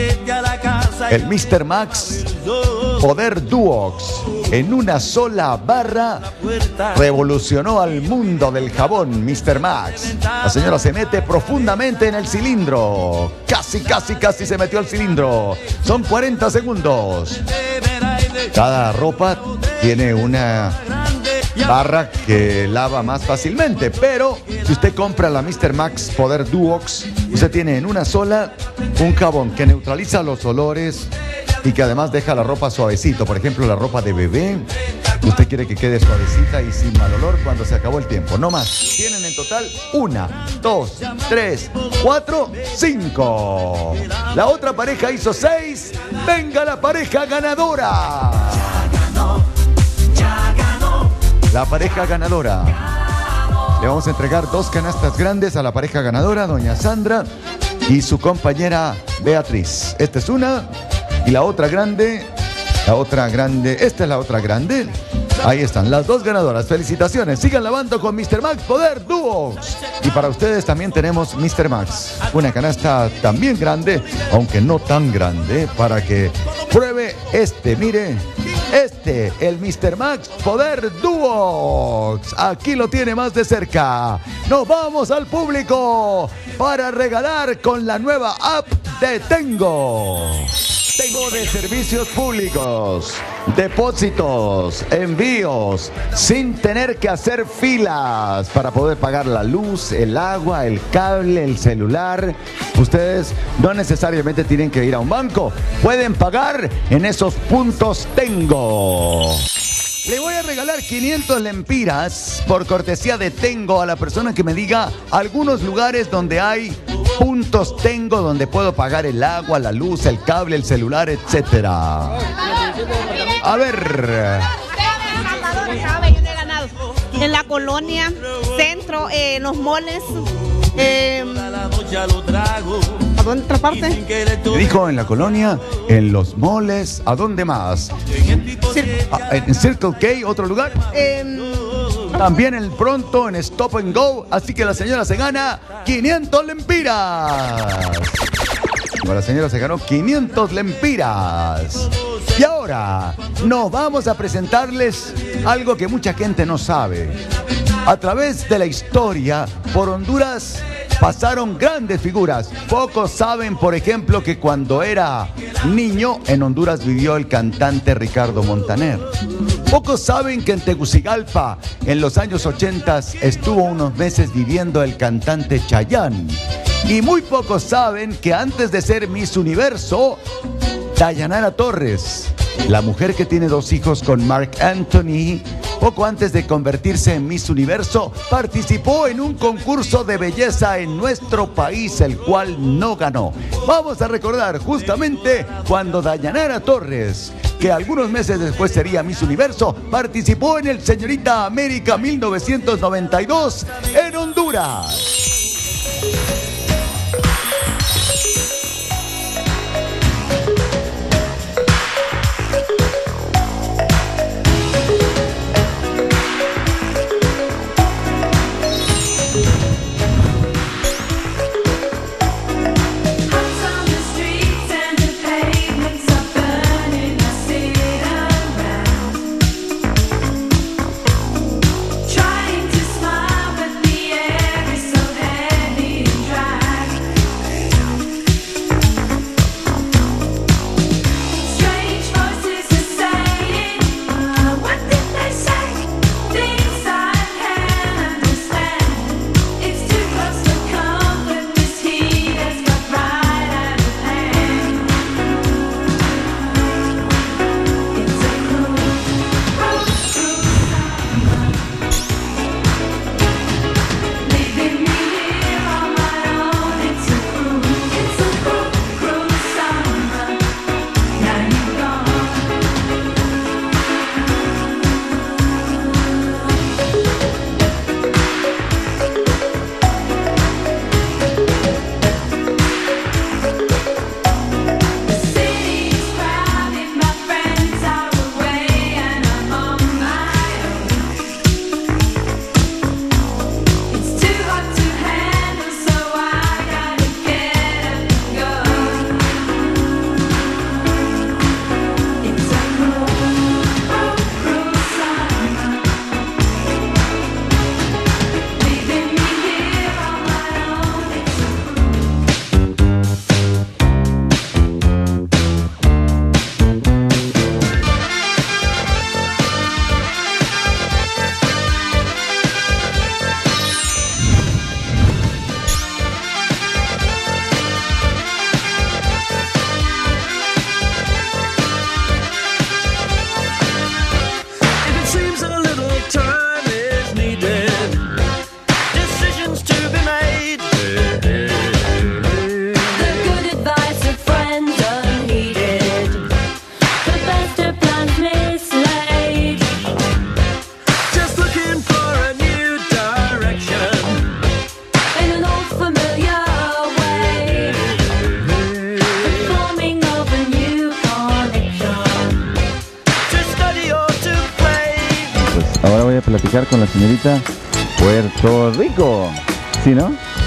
El míster Max Poder Duox en una sola barra revolucionó al mundo del jabón míster Max. La señora se mete profundamente en el cilindro. Casi, casi, casi se metió al cilindro. Son cuarenta segundos. Cada ropa tiene una barra que lava más fácilmente, pero si usted compra la míster Max Poder Duox, usted tiene en una sola un jabón que neutraliza los olores y que además deja la ropa suavecito. Por ejemplo, la ropa de bebé, usted quiere que quede suavecita y sin mal olor cuando se acabó el tiempo. No más. Tienen en total una, dos, tres, cuatro, cinco. La otra pareja hizo seis. Venga la pareja ganadora. La pareja ganadora. Le vamos a entregar dos canastas grandes a la pareja ganadora, doña Sandra y su compañera Beatriz. Esta es una y la otra grande, la otra grande, esta es la otra grande. Ahí están las dos ganadoras. Felicitaciones. Sigan lavando con míster Max Poder Duox. Y para ustedes también tenemos míster Max. Una canasta también grande, aunque no tan grande, para que pruebe este, mire. Este, el míster Max Poder Duox. Aquí lo tiene más de cerca. Nos vamos al público para regalar con la nueva app de Tengo. Tengo de servicios públicos, depósitos, envíos, sin tener que hacer filas para poder pagar la luz, el agua, el cable, el celular. Ustedes no necesariamente tienen que ir a un banco, pueden pagar en esos puntos Tengo. Le voy a regalar quinientos lempiras por cortesía de Tengo a la persona que me diga algunos lugares donde hay puntos Tengo, donde puedo pagar el agua, la luz, el cable, el celular, etcétera. A ver. En la colonia, centro, eh, en los moles. Eh, ¿A dónde otra parte? Dijo en la colonia, en los moles, ¿a dónde más? Cir ah, ¿En Circle K, otro lugar? Eh, También en Pronto, en Stop and Go. Así que la señora se gana quinientos lempiras. La señora se ganó quinientos lempiras. Y ahora nos vamos a presentarles algo que mucha gente no sabe. A través de la historia, por Honduras pasaron grandes figuras. Pocos saben, por ejemplo, que cuando era niño, en Honduras vivió el cantante Ricardo Montaner. Pocos saben que en Tegucigalpa, en los años ochenta, estuvo unos meses viviendo el cantante Chayanne. Y muy pocos saben que antes de ser Miss Universo, Dayanara Torres, la mujer que tiene dos hijos con Marc Anthony, poco antes de convertirse en Miss Universo, participó en un concurso de belleza en nuestro país, el cual no ganó. Vamos a recordar justamente cuando Dayanara Torres, que algunos meses después sería Miss Universo, participó en el Señorita América mil novecientos noventa y dos en Honduras. Platicar con la señorita Puerto Rico, ¿sí, no?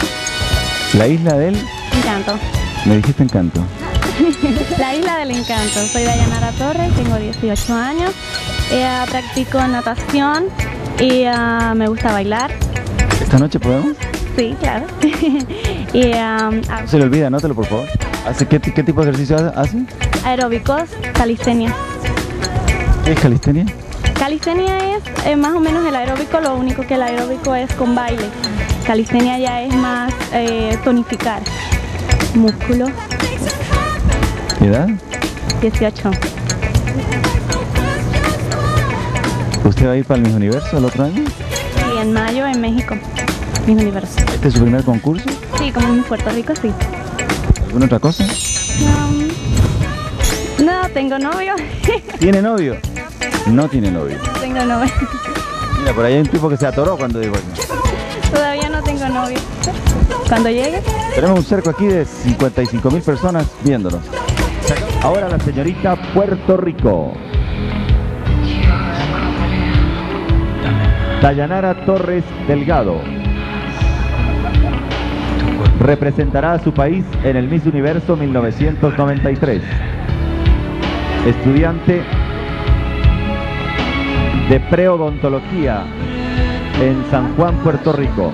La isla del Encanto. Me dijiste Encanto. La isla del Encanto. Soy Dayanara Torres, tengo dieciocho años, eh, practico natación y uh, me gusta bailar. ¿Esta noche podemos? Sí, claro. y, um, no se le olvida, anótalo por favor. ¿Hace qué, qué tipo de ejercicio hace? Aeróbicos, calistenia. ¿Qué es calistenia? Calistenia es eh, más o menos el aeróbico, lo único que el aeróbico es con baile. Calistenia ya es más eh, tonificar músculo. ¿Qué edad? dieciocho. ¿Usted va a ir para el Miss Universo el otro año? Sí, en mayo en México, Miss Universo. ¿Este es su primer concurso? Sí, como en Puerto Rico, sí. ¿Alguna otra cosa? No, no tengo novio. ¿Tiene novio? No tiene novio. No tengo novio. Mira, por ahí hay un tipo que se atoró cuando dijo eso. Todavía no tengo novio. Cuando llegue. Tenemos un cerco aquí de cincuenta y cinco mil personas viéndonos. Ahora la señorita Puerto Rico. Dayanara Torres Delgado. Representará a su país en el Miss Universo mil novecientos noventa y tres. Estudiante de preodontología en San Juan, Puerto Rico.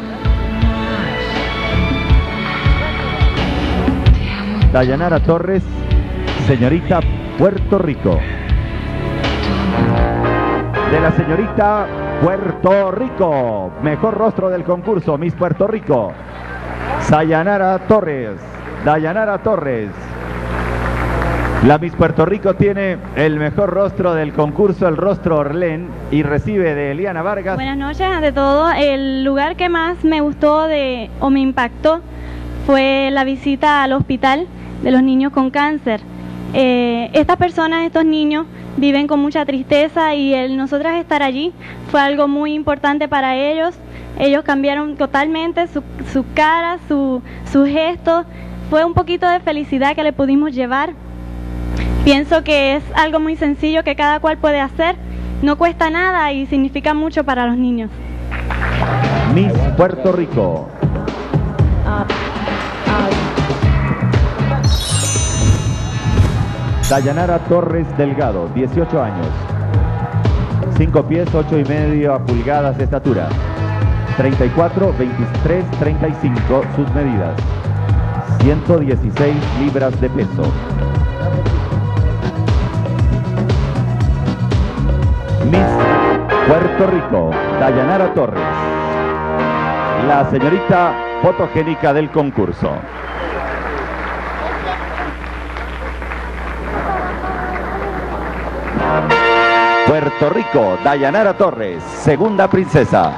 Dayanara Torres señorita Puerto Rico. De la señorita Puerto Rico, mejor rostro del concurso, Miss Puerto Rico, Dayanara Torres. Dayanara Torres. La Miss Puerto Rico tiene el mejor rostro del concurso, el rostro Orlén, y recibe de Eliana Vargas. Buenas noches, ante todo, el lugar que más me gustó de o me impactó fue la visita al hospital de los niños con cáncer. Eh, estas personas, estos niños, viven con mucha tristeza y el nosotras estar allí fue algo muy importante para ellos. Ellos cambiaron totalmente su, su cara, su, su gesto. Fue un poquito de felicidad que le pudimos llevar. Pienso que es algo muy sencillo que cada cual puede hacer. No cuesta nada y significa mucho para los niños. Miss Puerto Rico. Dayanara Torres Delgado, dieciocho años, cinco pies, ocho y medio pulgadas de estatura, treinta y cuatro, veintitrés, treinta y cinco sus medidas, ciento dieciséis libras de peso. Miss Puerto Rico, Dayanara Torres, la señorita fotogénica del concurso. Puerto Rico, Dayanara Torres, segunda princesa.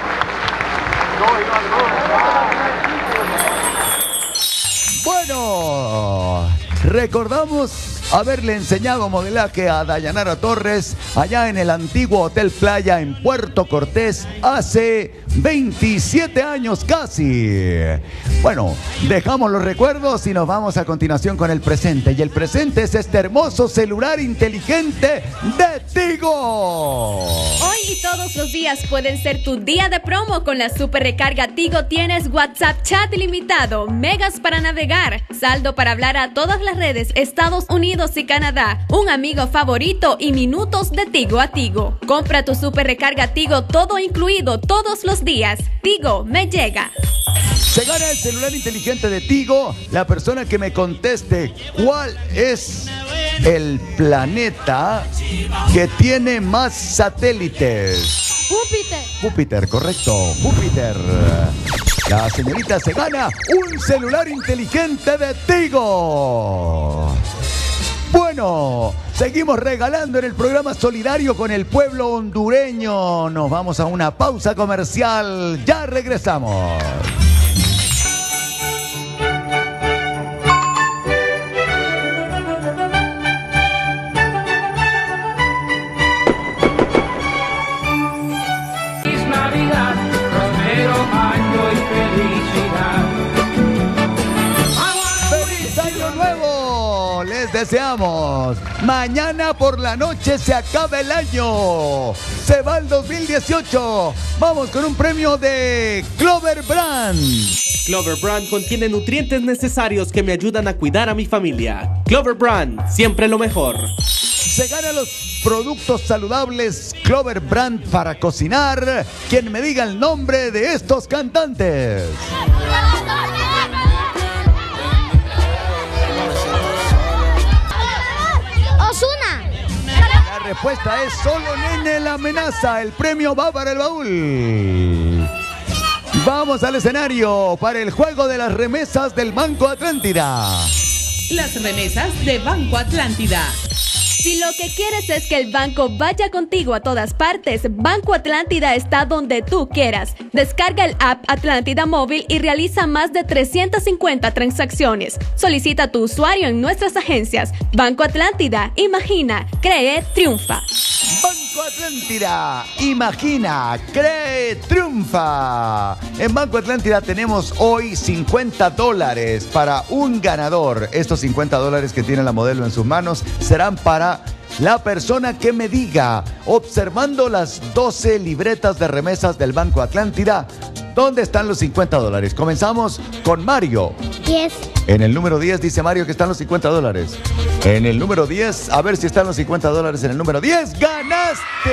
Bueno, recordamos haberle enseñado modelaje a Dayanara Torres allá en el antiguo Hotel Playa en Puerto Cortés hace veintisiete años casi. Bueno, dejamos los recuerdos y nos vamos a continuación con el presente. Y el presente es este hermoso celular inteligente de Tigo. Hoy y todos los días pueden ser tu día de promo con la super recarga Tigo. Tienes WhatsApp chat ilimitado, megas para navegar, saldo para hablar a todas las redes, Estados Unidos y Canadá, un amigo favorito y minutos de Tigo a Tigo. Compra tu super recarga Tigo, todo incluido todos los días. Tigo me llega. Se gana el celular inteligente de Tigo la persona que me conteste cuál es el planeta que tiene más satélites. Júpiter. Júpiter, correcto, Júpiter. La señorita se gana un celular inteligente de Tigo. Bueno, seguimos regalando en el programa solidario con el pueblo hondureño. Nos vamos a una pausa comercial. Ya regresamos. Feliz Navidad, próspero año y felicidad. ¡Feliz Año Nuevo! Les deseamos. Mañana por la noche se acaba el año. Se va el dos mil dieciocho. Vamos con un premio de Clover Brand. Clover Brand contiene nutrientes necesarios que me ayudan a cuidar a mi familia. Clover Brand, siempre lo mejor. Se gana los productos saludables Clover Brand para cocinar. Quien me diga el nombre de estos cantantes. La respuesta es solo Nene la amenaza. El premio va para el baúl. Vamos al escenario para el juego de las remesas del Banco Atlántida. Las remesas de Banco Atlántida. Si lo que quieres es que el banco vaya contigo a todas partes, Banco Atlántida está donde tú quieras. Descarga el app Atlántida Móvil y realiza más de trescientas cincuenta transacciones. Solicita tu usuario en nuestras agencias. Banco Atlántida, imagina, cree, triunfa. Banco Atlántida, imagina, cree, triunfa. En Banco Atlántida tenemos hoy cincuenta dólares para un ganador. Estos cincuenta dólares que tiene la modelo en sus manos serán para la persona que me diga, observando las doce libretas de remesas del Banco Atlántida, ¿dónde están los cincuenta dólares? Comenzamos con Mario. diez. En el número diez dice Mario que están los cincuenta dólares. En el número diez, a ver si están los cincuenta dólares en el número diez. ¡Ganaste!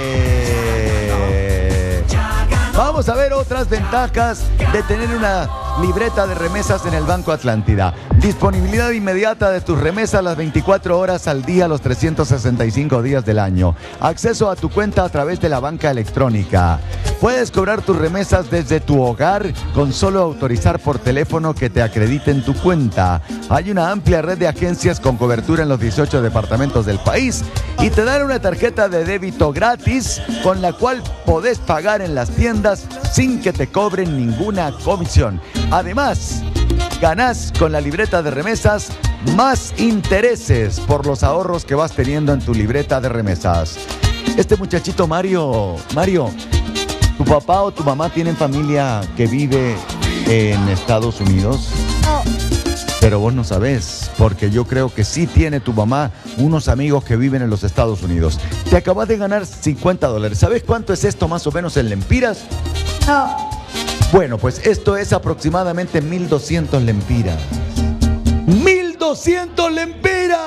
Vamos a ver otras ventajas de tener una libreta de remesas en el Banco Atlántida. Disponibilidad inmediata de tus remesas las veinticuatro horas al día, los trescientos sesenta y cinco días del año. Acceso a tu cuenta a través de la banca electrónica. Puedes cobrar tus remesas desde tu hogar con solo autorizar por teléfono que te acrediten tu cuenta. Hay una amplia red de agencias con cobertura en los dieciocho departamentos del país y te dan una tarjeta de débito gratis con la cual podés pagar en las tiendas sin que te cobren ninguna comisión. Además, ganás con la libreta de remesas más intereses por los ahorros que vas teniendo en tu libreta de remesas. Este muchachito Mario, Mario, ¿tu papá o tu mamá tienen familia que vive en Estados Unidos? No. Pero vos no sabés, porque yo creo que sí tiene tu mamá unos amigos que viven en los Estados Unidos. Te acabas de ganar cincuenta dólares. ¿Sabes cuánto es esto más o menos en lempiras? No. Bueno, pues esto es aproximadamente mil doscientos lempiras. ¡mil doscientos lempiras!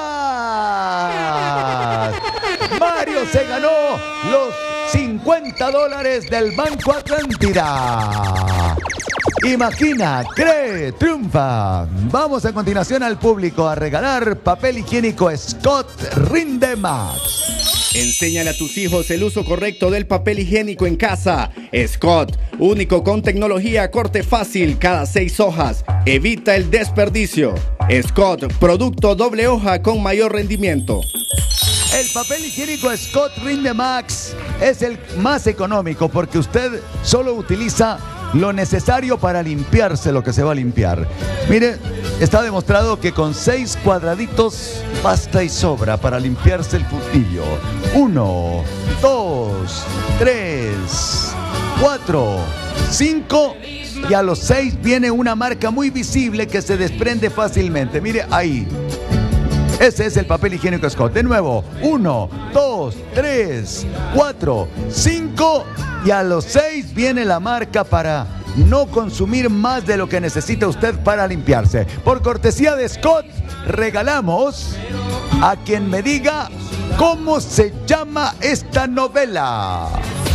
Mario se ganó los cincuenta dólares del Banco Atlántida. Imagina, cree, triunfa. Vamos a continuación al público a regalar papel higiénico Scott Rinde Max. Enséñale a tus hijos el uso correcto del papel higiénico en casa. Scott, único con tecnología corte fácil cada seis hojas. Evita el desperdicio. Scott, producto doble hoja con mayor rendimiento. El papel higiénico Scott Rinde Max es el más económico porque usted solo utiliza lo necesario para limpiarse lo que se va a limpiar. Mire, está demostrado que con seis cuadraditos basta y sobra para limpiarse el fundillo. Uno, dos, tres, cuatro, cinco y a los seis viene una marca muy visible que se desprende fácilmente. Mire ahí. Ese es el papel higiénico Scott. De nuevo, uno, dos, tres, cuatro, cinco y a los seis viene la marca para no consumir más de lo que necesita usted para limpiarse. Por cortesía de Scott, regalamos a quien me diga cómo se llama esta novela.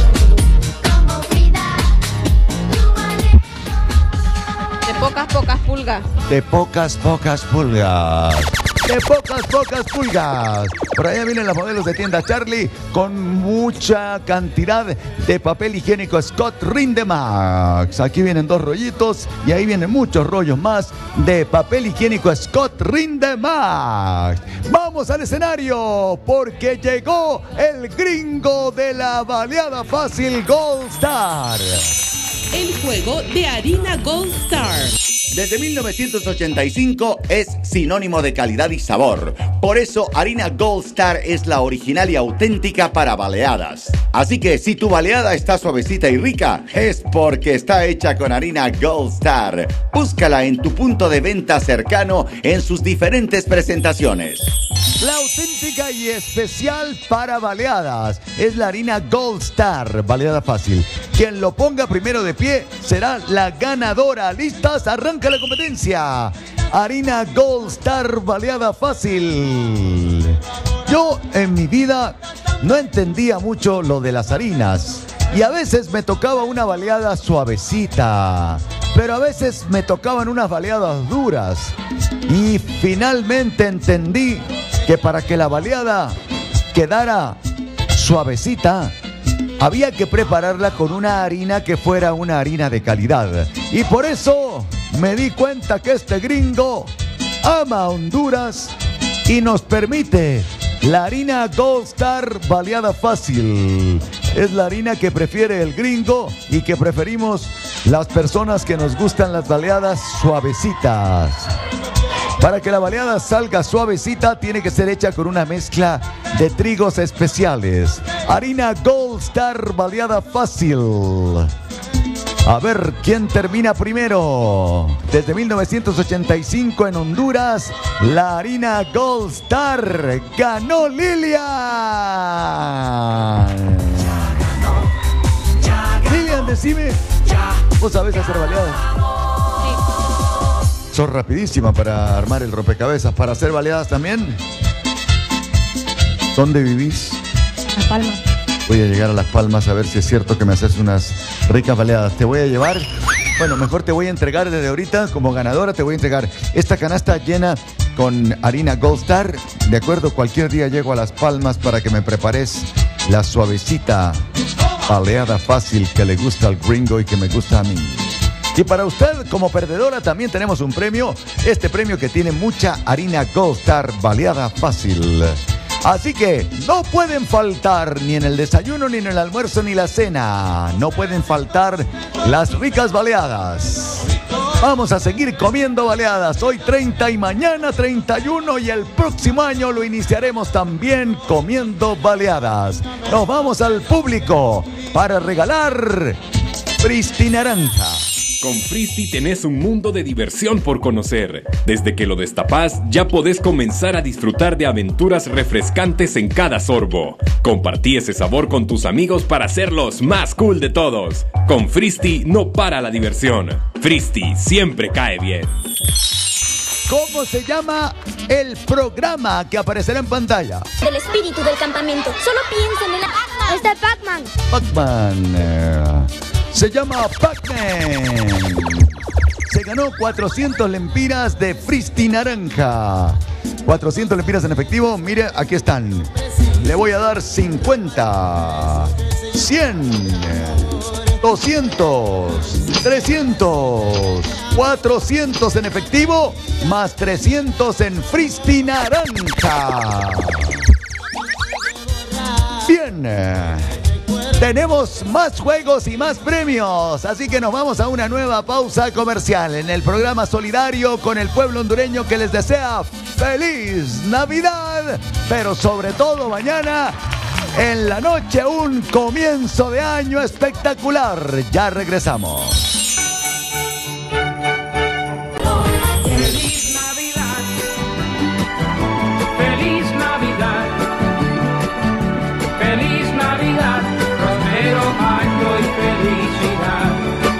De pocas, pocas pulgas. De pocas, pocas pulgas. De pocas, pocas pulgas. Por allá vienen los modelos de tienda Charlie con mucha cantidad de papel higiénico Scott Rinde Max. Aquí vienen dos rollitos y ahí vienen muchos rollos más de papel higiénico Scott Rinde Max. Vamos al escenario porque llegó el gringo de la baleada fácil Gold Star. El juego de harina Gold Star. Desde mil novecientos ochenta y cinco es sinónimo de calidad y sabor. Por eso, harina Gold Star es la original y auténtica para baleadas. Así que si tu baleada está suavecita y rica, es porque está hecha con harina Gold Star. Búscala en tu punto de venta cercano en sus diferentes presentaciones. La auténtica y especial para baleadas es la harina Gold Star, baleada fácil. Quien lo ponga primero de pie será la ganadora. ¿Listas? Arranca la competencia. Harina Gold Star, baleada fácil. Yo en mi vida no entendía mucho lo de las harinas y a veces me tocaba una baleada suavecita, pero a veces me tocaban unas baleadas duras y finalmente entendí que para que la baleada quedara suavecita había que prepararla con una harina que fuera una harina de calidad. Y por eso me di cuenta que este gringo ama Honduras y nos permite la harina Gold Star baleada fácil. Es la harina que prefiere el gringo y que preferimos las personas que nos gustan las baleadas suavecitas. Para que la baleada salga suavecita, tiene que ser hecha con una mezcla de trigos especiales. Harina Gold Star baleada fácil. A ver quién termina primero. Desde mil novecientos ochenta y cinco en Honduras, la harina Gold Star ganó Lilian. Lilian, decime, ¿vos sabés hacer baleadas? Sos rapidísima para armar el rompecabezas. ¿Para hacer baleadas también? ¿Dónde vivís? Las Palmas. Voy a llegar a Las Palmas a ver si es cierto que me haces unas ricas baleadas. Te voy a llevar Bueno, mejor te voy a entregar desde ahorita, como ganadora, te voy a entregar esta canasta llena con harina Gold Star. De acuerdo, cualquier día llego a Las Palmas para que me prepares la suavecita baleada fácil que le gusta al gringo y que me gusta a mí. Y para usted, como perdedora, también tenemos un premio. Este premio que tiene mucha harina Gold Star baleada fácil. Así que no pueden faltar ni en el desayuno, ni en el almuerzo, ni la cena. No pueden faltar las ricas baleadas. Vamos a seguir comiendo baleadas. Hoy treinta y mañana treinta y uno y el próximo año lo iniciaremos también comiendo baleadas. Nos vamos al público para regalar Fristi Naranja. Con Fristi tenés un mundo de diversión por conocer. Desde que lo destapás, ya podés comenzar a disfrutar de aventuras refrescantes en cada sorbo. Compartí ese sabor con tus amigos para hacerlos más cool de todos. Con Fristi no para la diversión. Fristi siempre cae bien. ¿Cómo se llama el programa que aparecerá en pantalla? Del espíritu del campamento. Solo piensen en la... Es de Pac-Man. Pac-Man. eh, Se llama Pac-Man. Se ganó cuatrocientas lempiras de Fristi Naranja. cuatrocientas lempiras en efectivo. Mire, aquí están. Le voy a dar cincuenta, cien, doscientos, trescientos, cuatrocientos en efectivo, más trescientos en Fristi Naranja. Bien. Tenemos más juegos y más premios, así que nos vamos a una nueva pausa comercial en el programa solidario con el pueblo hondureño que les desea feliz Navidad, pero sobre todo mañana en la noche un comienzo de año espectacular. Ya regresamos. Feliz Navidad, feliz Navidad, feliz Navidad. Año y felicidad.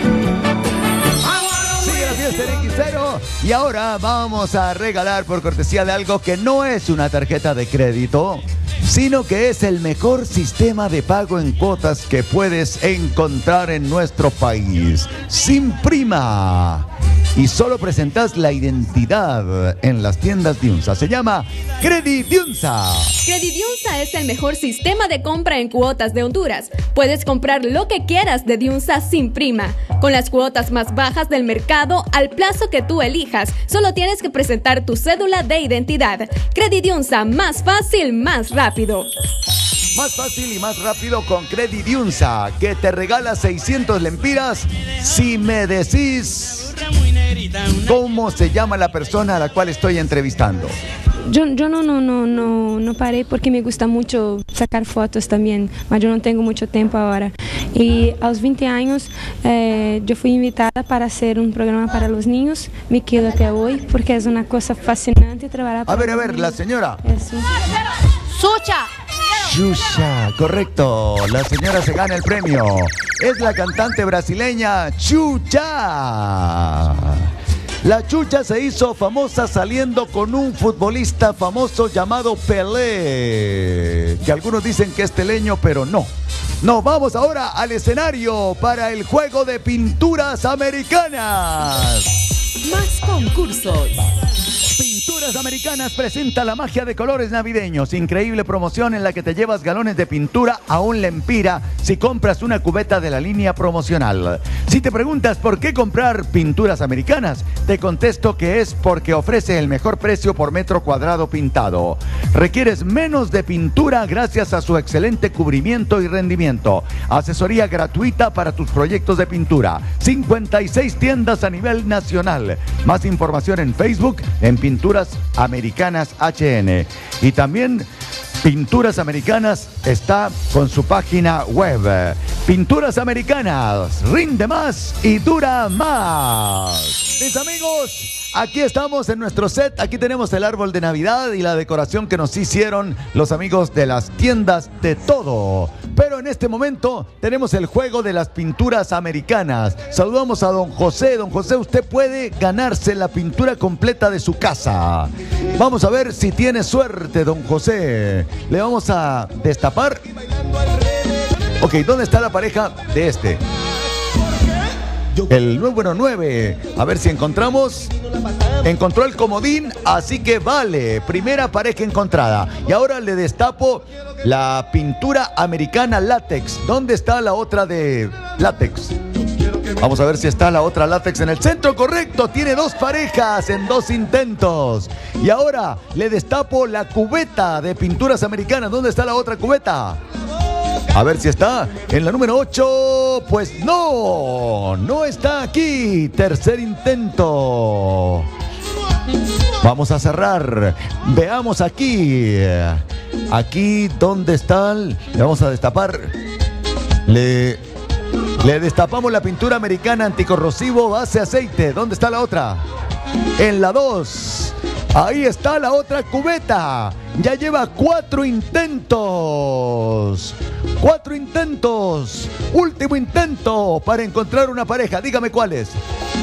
Sigue la fiesta en equis cero y ahora vamos a regalar por cortesía de algo que no es una tarjeta de crédito, sino que es el mejor sistema de pago en cuotas que puedes encontrar en nuestro país. Sin prima. Y solo presentas la identidad en las tiendas Diunsa. Se llama Credidiunsa. Credidiunsa es el mejor sistema de compra en cuotas de Honduras. Puedes comprar lo que quieras de Diunsa sin prima, con las cuotas más bajas del mercado al plazo que tú elijas. Solo tienes que presentar tu cédula de identidad. Credidiunsa, más fácil, más rápido. Más fácil y más rápido con Credidiunsa, que te regala seiscientas lempiras si me decís cómo se llama la persona a la cual estoy entrevistando. Yo, yo no, no, no, no, no paré porque me gusta mucho sacar fotos también, pero yo no tengo mucho tiempo ahora. Y a los veinte años eh, yo fui invitada para hacer un programa para los niños. Me quedo hasta hoy porque es una cosa fascinante trabajar para A ver, a ver, los la niños. señora. Eso. ¡Sucha! Xuxa, correcto. La señora se gana el premio. Es la cantante brasileña Xuxa. La Xuxa se hizo famosa saliendo con un futbolista famoso llamado Pelé, que algunos dicen que es teleño, pero no. Nos vamos ahora al escenario para el juego de pinturas americanas. Más concursos. Pinturas Americanas presenta la magia de colores navideños. Increíble promoción en la que te llevas galones de pintura a un lempira si compras una cubeta de la línea promocional. Si te preguntas por qué comprar Pinturas Americanas, te contesto que es porque ofrece el mejor precio por metro cuadrado pintado. Requieres menos de pintura gracias a su excelente cubrimiento y rendimiento. Asesoría gratuita para tus proyectos de pintura. cincuenta y seis tiendas a nivel nacional. Más información en Facebook en Pinturas Americanas H N. Y también Pinturas Americanas está con su página web. Pinturas Americanas, rinde más y dura más. Mis amigos, aquí estamos en nuestro set. Aquí tenemos el árbol de Navidad y la decoración que nos hicieron los amigos de las tiendas de todo. Pero en este momento tenemos el juego de las pinturas americanas. Saludamos a don José. Don José, usted puede ganarse la pintura completa de su casa. Vamos a ver si tiene suerte, don José. Le vamos a destapar. Ok, ¿dónde está la pareja de este? el número nueve. A ver si encontramos. Encontró el comodín, así que vale. Primera pareja encontrada. Y ahora le destapo la pintura americana látex. ¿Dónde está la otra de látex? Vamos a ver si está la otra látex en el centro. Correcto, tiene dos parejas en dos intentos. Y ahora le destapo la cubeta de pinturas americanas. ¿Dónde está la otra cubeta? A ver si está en la número ocho. Pues no, no está aquí. Tercer intento. Vamos a cerrar. Veamos aquí. Aquí, ¿dónde están? Le vamos a destapar. Le, le destapamos la pintura americana anticorrosivo base aceite. ¿Dónde está la otra? En la dos. Ahí está la otra cubeta. Ya lleva cuatro intentos. Cuatro intentos. Último intento para encontrar una pareja. Dígame cuál es.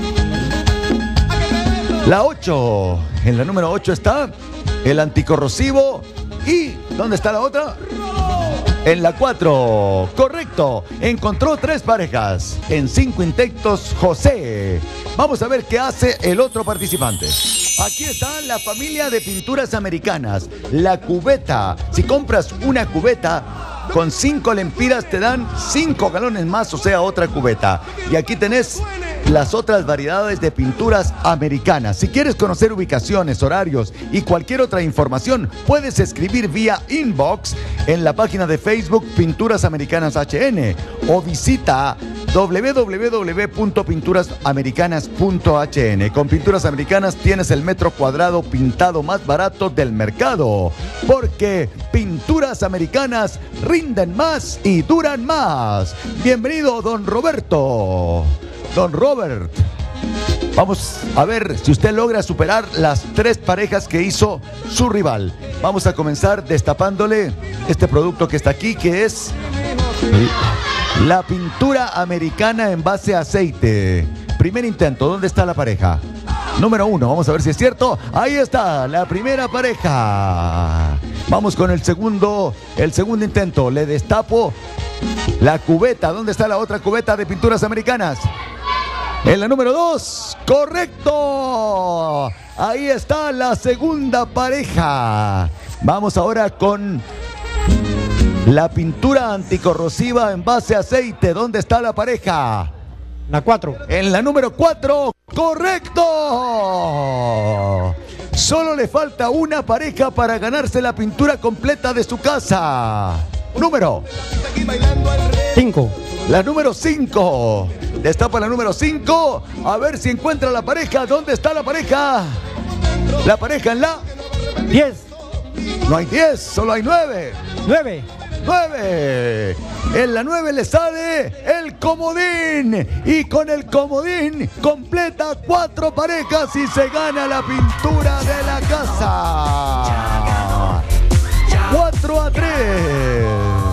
La ocho. En la número ocho está el anticorrosivo. ¿Y dónde está la otra? En la cuatro. Correcto. Encontró tres parejas. En cinco intentos, José. Vamos a ver qué hace el otro participante. Aquí está la familia de pinturas americanas. La cubeta. Si compras una cubeta, con cinco lempiras te dan cinco galones más, o sea, otra cubeta. Y aquí tenés las otras variedades de pinturas americanas. Si quieres conocer ubicaciones, horarios y cualquier otra información, puedes escribir vía inbox en la página de Facebook Pinturas Americanas H N o visita w w w punto pinturas americanas punto h n. Con Pinturas Americanas tienes el metro cuadrado pintado más barato del mercado, porque Pinturas Americanas rinden más y duran más. Bienvenido, don Roberto. Don Robert, vamos a ver si usted logra superar las tres parejas que hizo su rival. Vamos a comenzar destapándole este producto que está aquí, que es la pintura americana en base a aceite. Primer intento, ¿dónde está la pareja? Número uno, vamos a ver si es cierto. Ahí está, la primera pareja. Vamos con el segundo, el segundo intento. Le destapo la cubeta. ¿Dónde está la otra cubeta de pinturas americanas? En la número dos, correcto. Ahí está la segunda pareja. Vamos ahora con la pintura anticorrosiva en base a aceite. ¿Dónde está la pareja? La cuatro. En la número cuatro, correcto. Solo le falta una pareja para ganarse la pintura completa de su casa. Número cinco. La número cinco. Destapa la número cinco. A ver si encuentra la pareja. ¿Dónde está la pareja? La pareja en la diez. No hay diez, solo hay nueve. nueve. nueve. En la nueve le sale el comodín. Y con el comodín completa cuatro parejas y se gana la pintura de la casa. cuatro a tres.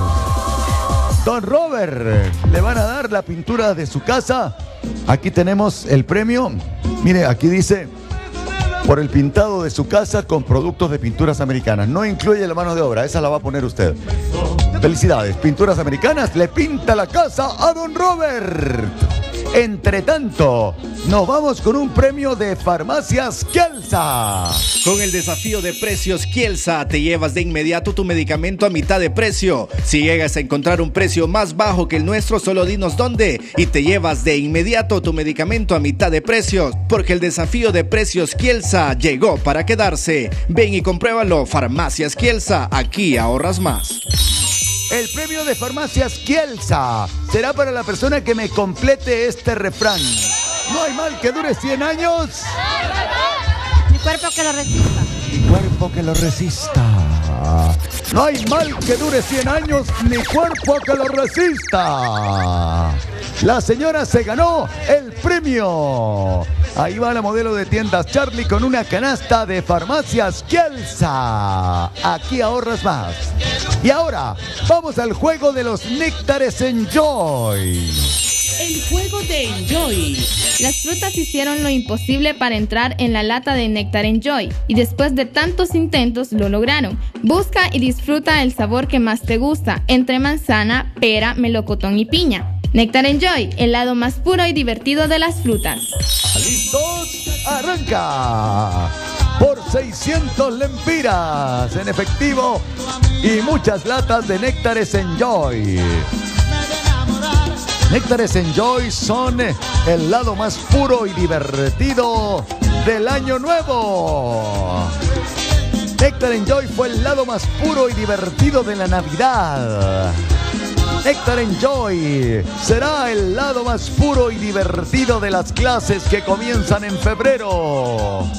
Don Robert, le van a dar la pintura de su casa. Aquí tenemos el premio. Mire, aquí dice: por el pintado de su casa con productos de Pinturas Americanas. No incluye la mano de obra, esa la va a poner usted. Felicidades, Pinturas Americanas le pinta la casa a don Robert. Entre tanto, nos vamos con un premio de Farmacias Kielsa. Con el desafío de precios Kielsa, te llevas de inmediato tu medicamento a mitad de precio. Si llegas a encontrar un precio más bajo que el nuestro, solo dinos dónde y te llevas de inmediato tu medicamento a mitad de precio. Porque el desafío de precios Kielsa llegó para quedarse. Ven y compruébalo. Farmacias Kielsa, aquí ahorras más. El premio de Farmacias Kielsa será para la persona que me complete este refrán. No hay mal que dure cien años. Mi cuerpo que lo resista. Mi cuerpo que lo resista. No hay mal que dure cien años, mi cuerpo que lo resista. La señora se ganó el premio. Ahí va la modelo de tiendas Charlie con una canasta de Farmacias Kielsa. Aquí ahorras más. Y ahora, vamos al juego de los néctares Enjoy. El juego de Enjoy. Las frutas hicieron lo imposible para entrar en la lata de Néctar Enjoy y después de tantos intentos lo lograron. Busca y disfruta el sabor que más te gusta entre manzana, pera, melocotón y piña. Nectar Enjoy, el lado más puro y divertido de las frutas. ¿Listos? ¡Arranca! Por seiscientos lempiras en efectivo y muchas latas de Néctares Enjoy. Néctares Enjoy son el lado más puro y divertido del año nuevo. Néctar Enjoy fue el lado más puro y divertido de la Navidad. Néctar Enjoy será el lado más puro y divertido de las clases que comienzan en febrero.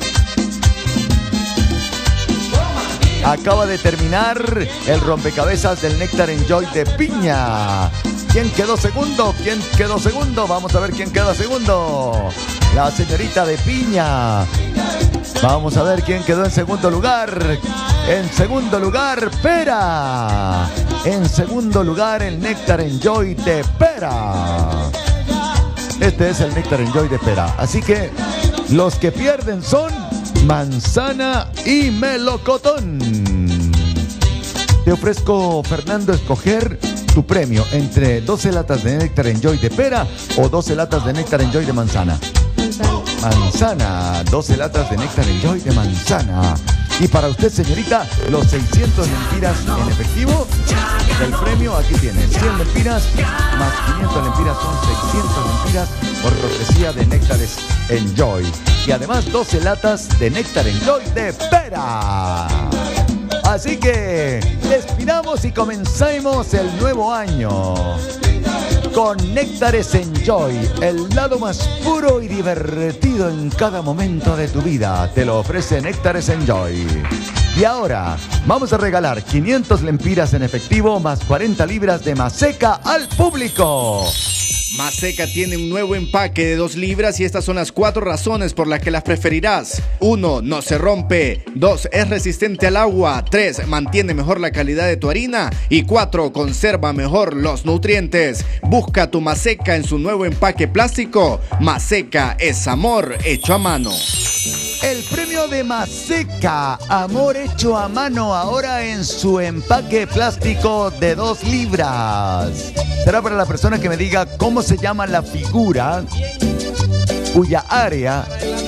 Acaba de terminar el rompecabezas del Néctar Enjoy de piña. ¿Quién quedó segundo? ¿Quién quedó segundo? Vamos a ver quién queda segundo. La señorita de piña. Vamos a ver quién quedó en segundo lugar. En segundo lugar, pera. En segundo lugar, el Néctar Enjoy de pera. Este es el Néctar Enjoy de pera. Así que los que pierden son manzana y melocotón. Te ofrezco, Fernando, escoger tu premio entre doce latas de Néctar Enjoy de pera o doce latas de Néctar Enjoy de manzana. Manzana, doce latas de Néctar Enjoy de manzana. Y para usted, señorita, los seiscientos lempiras en efectivo del premio, aquí tiene cien lempiras más quinientas lempiras, son seiscientas lempiras por cortesía de Néctares Enjoy. Y además doce latas de Néctar Enjoy de pera. Así que despidamos y comencemos el nuevo año con Néctares Enjoy, el lado más puro y divertido en cada momento de tu vida. Te lo ofrece Néctares Enjoy. Y ahora vamos a regalar quinientas lempiras en efectivo más cuarenta libras de Maseca al público. Maseca tiene un nuevo empaque de dos libras y estas son las cuatro razones por las que las preferirás. uno. No se rompe. dos. Es resistente al agua. tres. Mantiene mejor la calidad de tu harina. Y cuatro. Conserva mejor los nutrientes. Busca tu Maseca en su nuevo empaque plástico. Maseca es amor hecho a mano. El premio de Maseca, amor hecho a mano, ahora en su empaque plástico de dos libras. Será para la persona que me diga cómo se llama la figura cuya área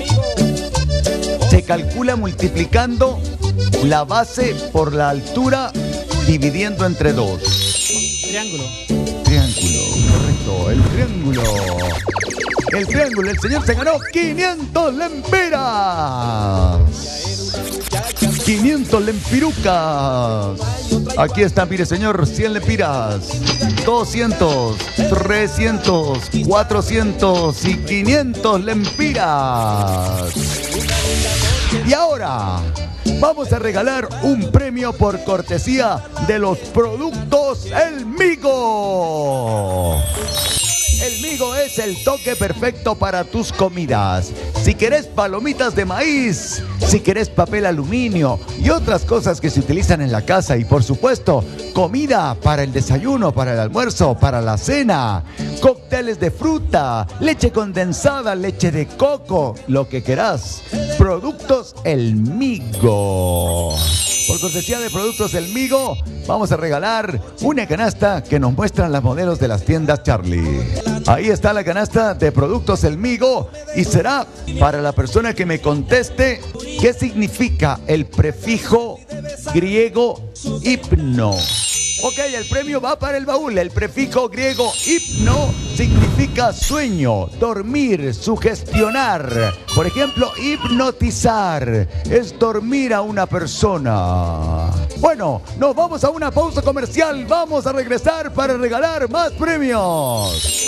se calcula multiplicando la base por la altura dividiendo entre dos. Triángulo. Triángulo, correcto, el triángulo. El triángulo, el señor se ganó quinientas lempiras. quinientas lempirucas. Aquí está, mire señor, cien lempiras, doscientos, trescientos, cuatrocientos y quinientas lempiras. Y ahora vamos a regalar un premio por cortesía de los productos El Migo. El Migo es el toque perfecto para tus comidas. Si querés palomitas de maíz, si querés papel aluminio y otras cosas que se utilizan en la casa y por supuesto comida para el desayuno, para el almuerzo, para la cena, cócteles de fruta, leche condensada, leche de coco, lo que querás. Productos El Migo. Por cortesía de Productos El Migo, vamos a regalar una canasta que nos muestran las modelos de las tiendas Charlie. Ahí está la canasta de Productos El Migo y será para la persona que me conteste qué significa el prefijo griego hipno. Ok, el premio va para el baúl. El prefijo griego hipno significa sueño, dormir, sugestionar. Por ejemplo, hipnotizar es dormir a una persona. Bueno, nos vamos a una pausa comercial. Vamos a regresar para regalar más premios.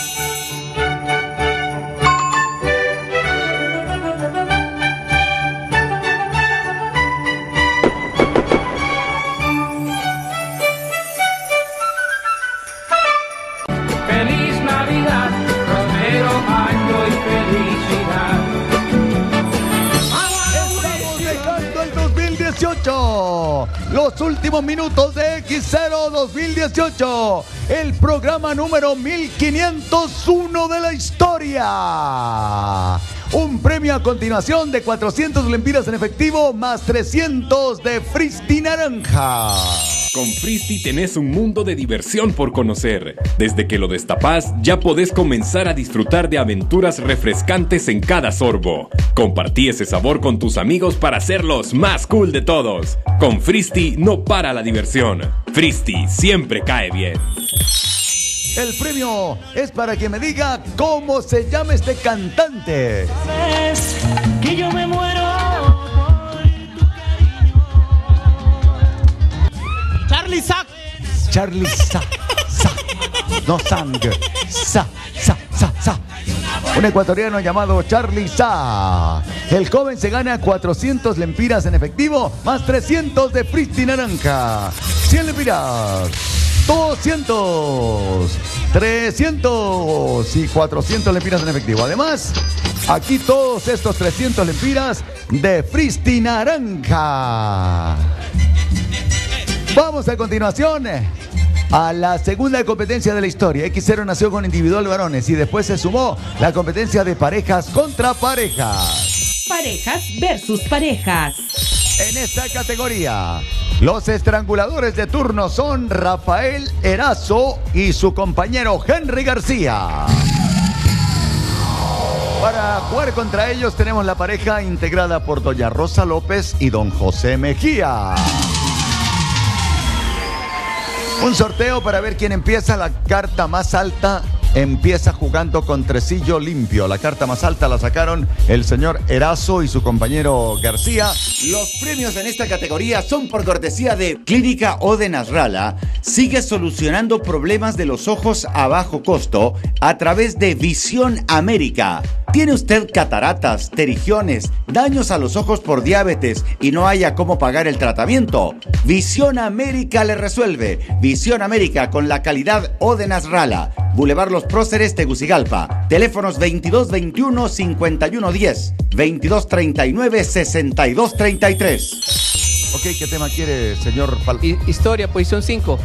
Feliz Navidad, próspero año y felicidad. Estamos dejando el dos mil dieciocho. Los últimos minutos de equis cero dos mil dieciocho. El programa número mil quinientos uno de la historia. Un premio a continuación de cuatrocientas lempiras en efectivo más trescientos de Fristi Naranja. Con Fristy tenés un mundo de diversión por conocer. Desde que lo destapás, ya podés comenzar a disfrutar de aventuras refrescantes en cada sorbo. Compartí ese sabor con tus amigos para ser los más cool de todos. Con Fristy no para la diversión. Fristy siempre cae bien. El premio es para que me diga cómo se llama este cantante. Sabes que yo me muero. Charlie Sa. Charlie Sa. Sa. No Sang. Sa. Sa. Sa. Sa. Un ecuatoriano llamado Charlie Sa. El joven se gana cuatrocientos lempiras en efectivo más trescientos de Fristy Naranja. cien lempiras. doscientos, trescientos y cuatrocientos lempiras en efectivo. Además, aquí todos estos trescientos lempiras de Fristy Naranja. Vamos a continuación a la segunda competencia de la historia. equis cero nació con individual varones y después se sumó la competencia de parejas contra parejas. Parejas versus parejas. En esta categoría, los estranguladores de turno son Rafael Erazo y su compañero Henry García. Para jugar contra ellos tenemos la pareja integrada por doña Rosa López y don José Mejía. Un sorteo para ver quién empieza. La carta más alta empieza jugando con tresillo limpio. La carta más alta la sacaron el señor Erazo y su compañero García. Los premios en esta categoría son por cortesía de Clínica Ode Nasralla. Sigue solucionando problemas de los ojos a bajo costo a través de Visión América. ¿Tiene usted cataratas, pterigiones, daños a los ojos por diabetes y no haya cómo pagar el tratamiento? Visión América le resuelve. Visión América con la calidad Ode Nasralla. Boulevard Los Próceres, Tegucigalpa. Teléfonos veintidós veintiuno cincuenta y uno diez, veintidós treinta y nueve sesenta y dos treinta y tres. Ok, ¿qué tema quiere, señor Pal? Historia, posición cinco.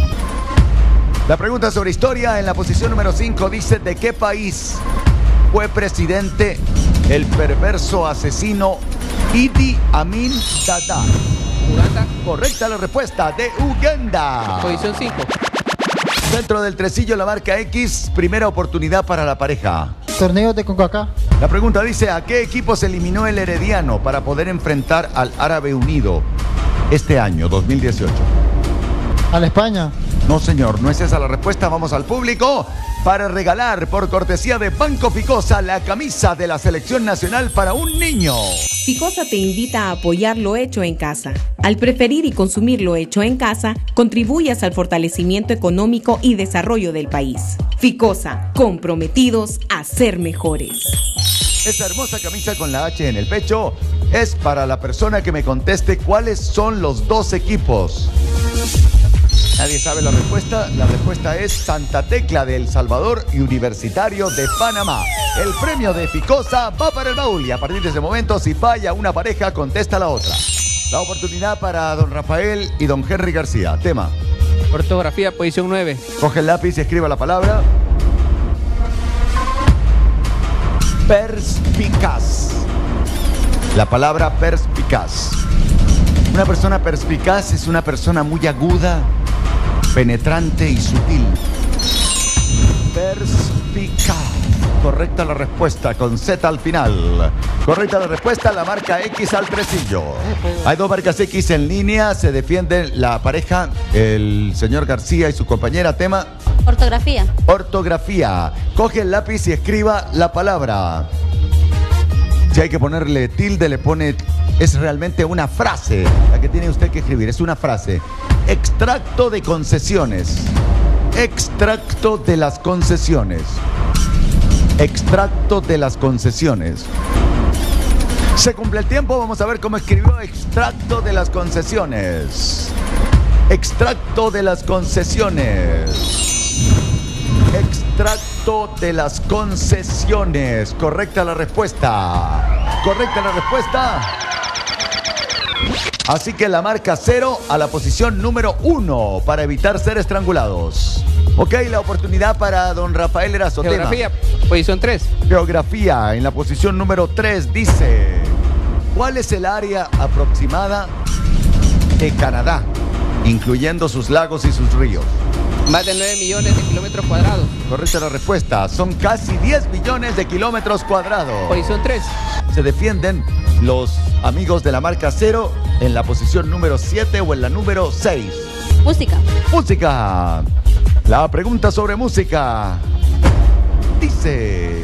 La pregunta sobre historia en la posición número cinco dice: ¿de qué país fue presidente el perverso asesino Idi Amin Dada? Uganda. Correcta la respuesta, de Uganda. Posición cinco. Dentro del tresillo la marca X, primera oportunidad para la pareja. Torneo de CONCACAF. La pregunta dice: ¿a qué equipo se eliminó el Herediano para poder enfrentar al Árabe Unido este año, dos mil dieciocho? A la España. No, señor, no es esa la respuesta. Vamos al público para regalar por cortesía de Banco Ficosa la camisa de la selección nacional para un niño. Ficosa te invita a apoyar lo hecho en casa. Al preferir y consumir lo hecho en casa, contribuyas al fortalecimiento económico y desarrollo del país. Ficosa, comprometidos a ser mejores. Esa hermosa camisa con la H en el pecho es para la persona que me conteste cuáles son los dos equipos. ¿Nadie sabe la respuesta? La respuesta es Santa Tecla de El Salvador y Universitario de Panamá. El premio de Ficosa va para el baúl y a partir de ese momento, si falla una pareja, contesta la otra. La oportunidad para don Rafael y don Henry García. Tema. Ortografía, posición nueve. Coge el lápiz y escriba la palabra. Perspicaz. La palabra perspicaz. Una persona perspicaz es una persona muy aguda, penetrante y sutil. Perspicaz. Correcta la respuesta, con Z al final. Correcta la respuesta, la marca X al tresillo. Hay dos marcas X en línea, se defiende la pareja, el señor García y su compañera. Tema. Ortografía. Ortografía. Coge el lápiz y escriba la palabra. Si hay que ponerle tilde, le pone... Es realmente una frase la que tiene usted que escribir. Es una frase. Extracto de concesiones. Extracto de las concesiones. Extracto de las concesiones. Se cumple el tiempo. Vamos a ver cómo escribió extracto de las concesiones. Extracto de las concesiones. Extracto de las concesiones. Correcta la respuesta. Correcta la respuesta. Así que la marca cero a la posición número uno para evitar ser estrangulados. Ok, la oportunidad para don Rafael Erazo. Geografía, tema. posición tres. Geografía, en la posición número tres dice: ¿cuál es el área aproximada de Canadá? incluyendo sus lagos y sus ríos? Más de nueve millones de kilómetros cuadrados. Correcta la respuesta. Son casi diez millones de kilómetros cuadrados. Posición tres. Se defienden los amigos de la marca Cero en la posición número siete o en la número seis. Música. Música. La pregunta sobre música dice: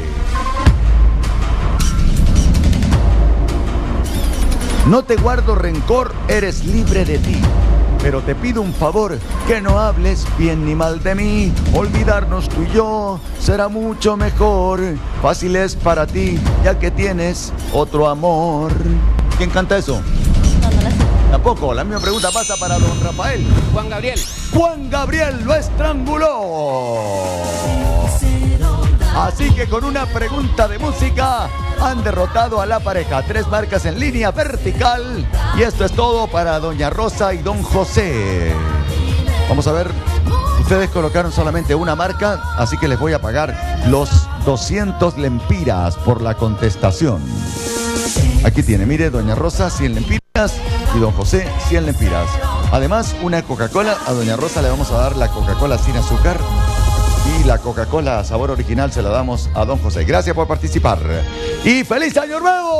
no te guardo rencor, eres libre de ti. Pero te pido un favor, que no hables bien ni mal de mí. Olvidarnos tú y yo será mucho mejor. Fácil es para ti, ya que tienes otro amor. ¿Quién canta eso? No, no la sé. Tampoco. La misma pregunta pasa para don Rafael. Juan Gabriel. Juan Gabriel lo estranguló. Así que con una pregunta de música han derrotado a la pareja. Tres marcas en línea vertical. Y esto es todo para doña Rosa y don José. Vamos a ver. Ustedes colocaron solamente una marca, así que les voy a pagar los doscientos lempiras por la contestación. Aquí tiene, mire, doña Rosa, cien lempiras y don José, cien lempiras. Además, una Coca-Cola. A doña Rosa le vamos a dar la Coca-Cola sin azúcar. Y la Coca-Cola sabor original se la damos a don José. Gracias por participar. ¡Y feliz año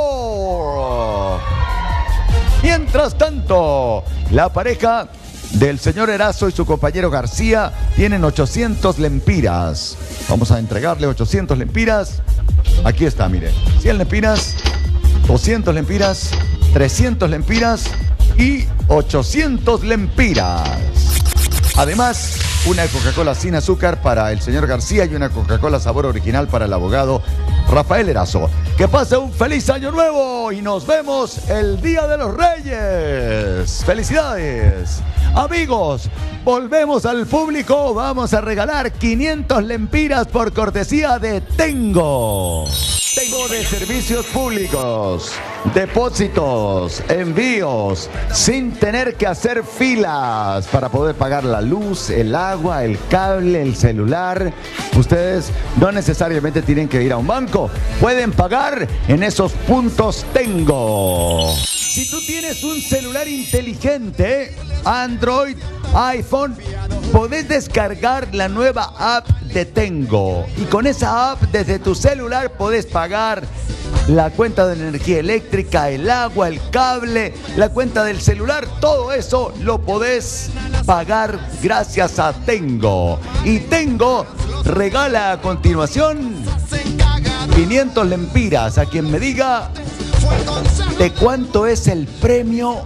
nuevo! Mientras tanto, la pareja del señor Erazo y su compañero García tienen ochocientos lempiras. Vamos a entregarle ochocientos lempiras. Aquí está, mire. cien lempiras, doscientos lempiras, trescientos lempiras y ochocientos lempiras. Además, una Coca-Cola sin azúcar para el señor García y una Coca-Cola sabor original para el abogado Rafael Erazo. Que pase un feliz año nuevo y nos vemos el Día de los Reyes. ¡Felicidades! Amigos, volvemos al público. Vamos a regalar quinientos lempiras por cortesía de Tengo. Tengo de servicios públicos, depósitos, envíos, sin tener que hacer filas para poder pagar la luz, el agua, el cable, el celular. Ustedes no necesariamente tienen que ir a un banco, pueden pagar en esos puntos Tengo. Si tú tienes un celular inteligente, Android, iPhone, podés descargar la nueva app de Tengo. Y con esa app desde tu celular podés pagar la cuenta de energía eléctrica, el agua, el cable, la cuenta del celular. Todo eso lo podés pagar gracias a Tengo. Y Tengo regala a continuación quinientos lempiras a quien me diga de cuánto es el premio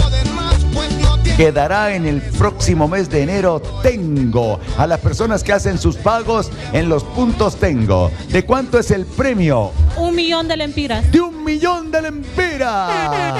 que dará en el próximo mes de enero Tengo a las personas que hacen sus pagos en los puntos Tengo. ¿De cuánto es el premio? Un millón de lempiras. ¡De un millón de lempiras!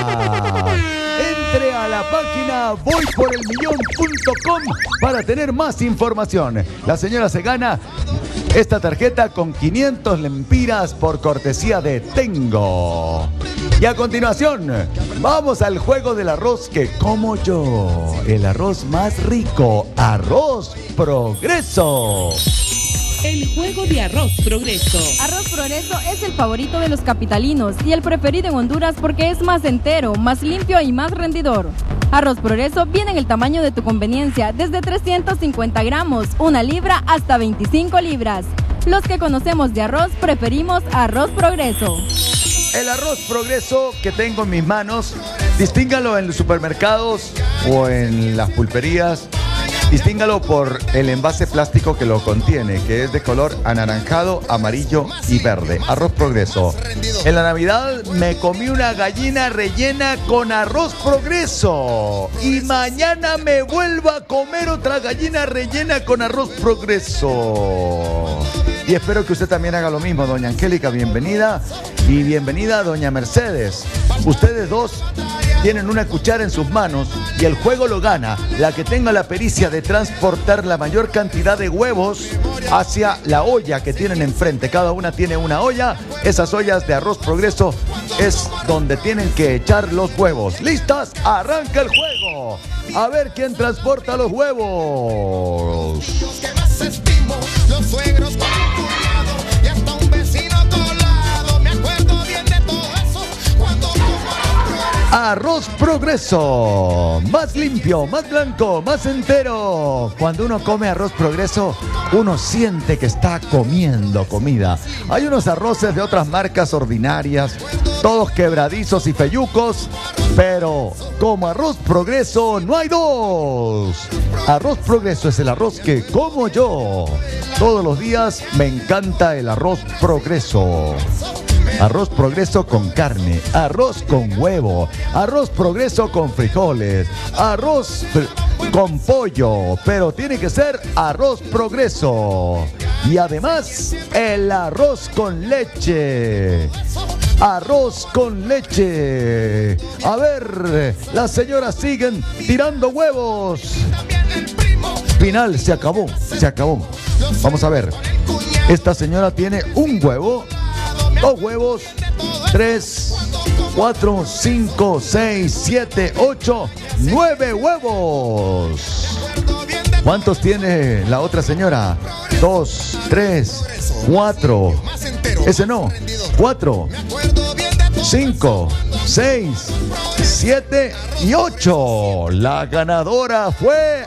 Entre a la página voy por el millón punto com para tener más información. La señora se gana esta tarjeta con quinientos lempiras por cortesía de Tengo. Y a continuación, vamos al juego del arroz que como yo. El arroz más rico, Arroz Progreso. El juego de Arroz Progreso. Arroz Progreso es el favorito de los capitalinos y el preferido en Honduras porque es más entero, más limpio y más rendidor. Arroz Progreso viene en el tamaño de tu conveniencia, desde trescientos cincuenta gramos, una libra hasta veinticinco libras. Los que conocemos de arroz preferimos Arroz Progreso. El Arroz Progreso que tengo en mis manos, distíngalo en los supermercados o en las pulperías. Distíngalo por el envase plástico que lo contiene, que es de color anaranjado, amarillo y verde. Arroz Progreso. En la Navidad me comí una gallina rellena con Arroz Progreso. Y mañana me vuelvo a comer otra gallina rellena con Arroz Progreso. Y espero que usted también haga lo mismo, doña Angélica, bienvenida. Y bienvenida, doña Mercedes. Ustedes dos tienen una cuchara en sus manos y el juego lo gana la que tenga la pericia de transportar la mayor cantidad de huevos hacia la olla que tienen enfrente. Cada una tiene una olla. Esas ollas de Arroz Progreso es donde tienen que echar los huevos. ¿Listas? ¡Arranca el juego! A ver quién transporta los huevos. Los suegros por tu lado y hasta un vecino colado. Me acuerdo bien de todo eso cuando tú fueras. Arroz Progreso. Más limpio, más blanco, más entero. Cuando uno come Arroz Progreso, uno siente que está comiendo comida. Hay unos arroces de otras marcas ordinarias, todos quebradizos y feyucos, pero como Arroz Progreso no hay dos. Arroz Progreso es el arroz que como yo. Todos los días me encanta el Arroz Progreso. Arroz Progreso con carne, arroz con huevo, arroz Progreso con frijoles, arroz con pollo, pero tiene que ser Arroz Progreso. Y además, el arroz con leche. Arroz con leche. A ver, las señoras siguen tirando huevos. Final, se acabó, se acabó. Vamos a ver. Esta señora tiene un huevo, dos huevos, tres, cuatro, cinco, seis, siete, ocho, nueve huevos. ¿Cuántos tiene la otra señora? Dos, tres, cuatro. Ese no. Cuatro, cinco, seis, siete y ocho. La ganadora fue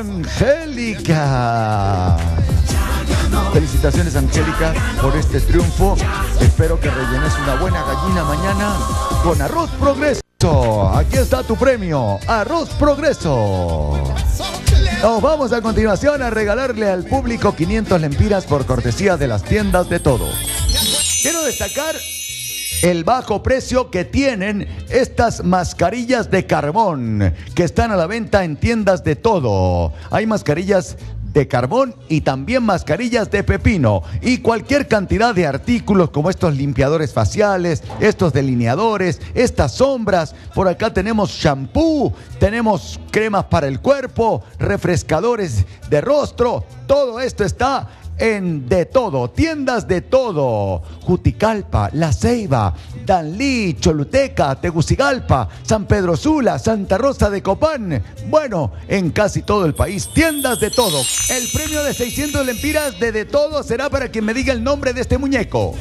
Angélica. Felicitaciones, Angélica, por este triunfo. Espero que rellenes una buena gallina mañana con Arroz Progreso. Aquí está tu premio, Arroz Progreso. Nos vamos a continuación a regalarle al público quinientas lempiras por cortesía de las tiendas de todo. Quiero destacar el bajo precio que tienen estas mascarillas de carbón que están a la venta en tiendas de todo. Hay mascarillas de carbón y también mascarillas de pepino y cualquier cantidad de artículos como estos limpiadores faciales, estos delineadores, estas sombras. Por acá tenemos shampoo, tenemos cremas para el cuerpo, refrescadores de rostro. Todo esto está en De Todo, tiendas de todo. Juticalpa, La Ceiba, Danlí, Choluteca, Tegucigalpa, San Pedro Sula, Santa Rosa de Copán. Bueno, en casi todo el país, tiendas de todo. El premio de seiscientas lempiras de De Todo será para quien me diga el nombre de este muñeco.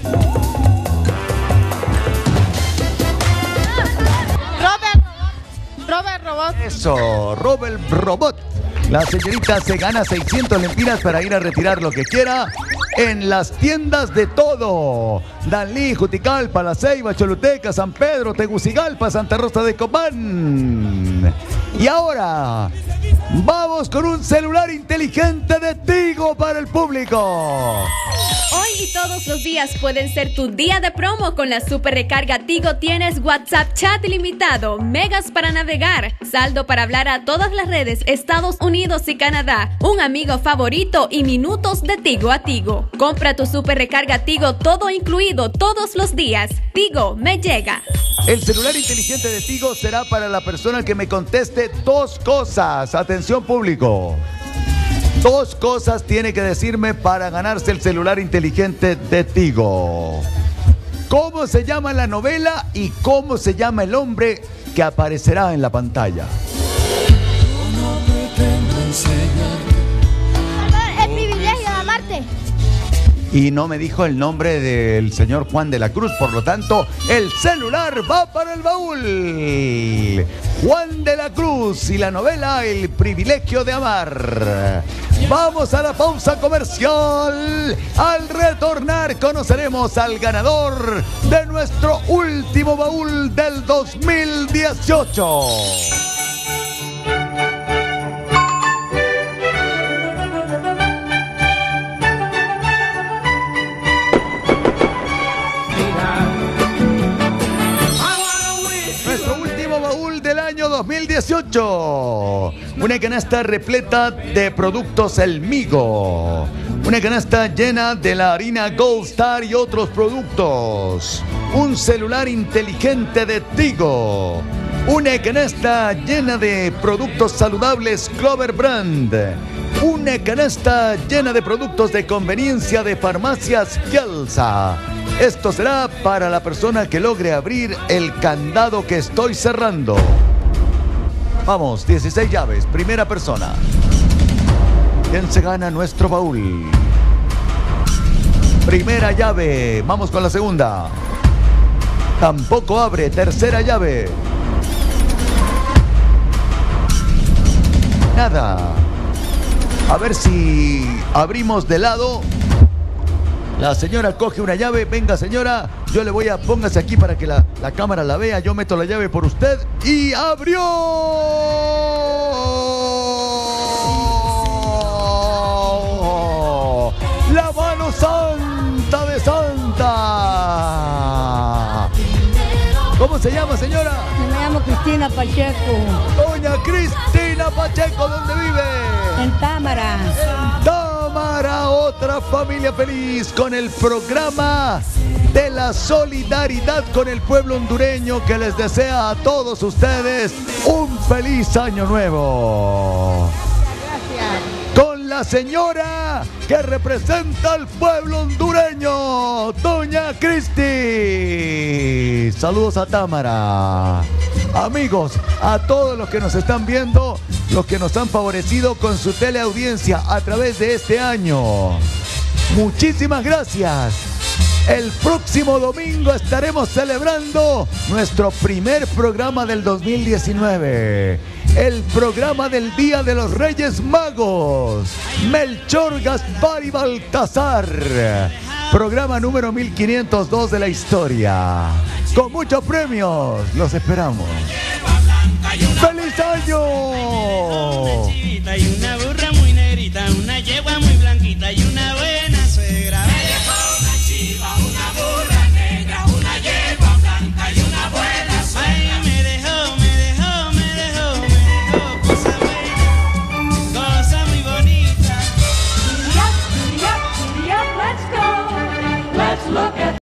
Robert, Robert Robot. Eso, Robert Robot. La señorita se gana seiscientas lempiras para ir a retirar lo que quiera en las tiendas de todo. Danlí, Juticalpa, La Ceiba, Choluteca, San Pedro, Tegucigalpa, Santa Rosa de Copán. Y ahora, vamos con un celular inteligente de Tigo para el público. Hoy y todos los días pueden ser tu día de promo con la super recarga Tigo. Tienes WhatsApp chat ilimitado, megas para navegar, saldo para hablar a todas las redes, Estados Unidos y Canadá, un amigo favorito y minutos de Tigo a Tigo. Compra tu super recarga Tigo, todo incluido todos los días. Tigo, me llega. El celular inteligente de Tigo será para la persona que me conteste dos cosas. Atención, público. Dos cosas tiene que decirme para ganarse el celular inteligente de Tigo. ¿Cómo se llama la novela y cómo se llama el hombre que aparecerá en la pantalla? El privilegio de amarte. Y no me dijo el nombre del señor Juan de la Cruz, por lo tanto, el celular va para el baúl. Juan de la Cruz y la novela El privilegio de amar. Vamos a la pausa comercial. Al retornar conoceremos al ganador de nuestro último baúl del dos mil dieciocho. dos mil dieciocho. Una canasta repleta de productos El Migo. Una canasta llena de la harina Gold Star y otros productos. Un celular inteligente de Tigo. Una canasta llena de productos saludables Clover Brand. Una canasta llena de productos de conveniencia de Farmacias Kielsa. Esto será para la persona que logre abrir el candado que estoy cerrando. Vamos, dieciséis llaves, primera persona. ¿Quién se gana nuestro baúl? Primera llave, vamos con la segunda. Tampoco abre, tercera llave. nada. A ver si abrimos de lado. La señora coge una llave. Venga, señora, yo le voy a... Póngase aquí para que la, la cámara la vea. Yo meto la llave por usted. ¡Y abrió! ¡La mano santa de Santa! ¿Cómo se llama, señora? Me llamo Cristina Pacheco. Doña Cristina Pacheco, ¿dónde vive? En Támara. En Támara, otra familia feliz con el programa de la solidaridad con el pueblo hondureño que les desea a todos ustedes un feliz año nuevo. Gracias. Con la señora que representa al pueblo hondureño, Doña Cristi. Saludos a Támara. Amigos, a todos los que nos están viendo, los que nos han favorecido con su teleaudiencia a través de este año, muchísimas gracias. El próximo domingo estaremos celebrando nuestro primer programa del dos mil diecinueve. El programa del Día de los Reyes Magos. Melchor, Gaspar y Baltasar. Programa número mil quinientos dos de la historia. Con muchos premios. Los esperamos. ¡Feliz año! Y una burra muy negrita, una yegua muy blanquita y una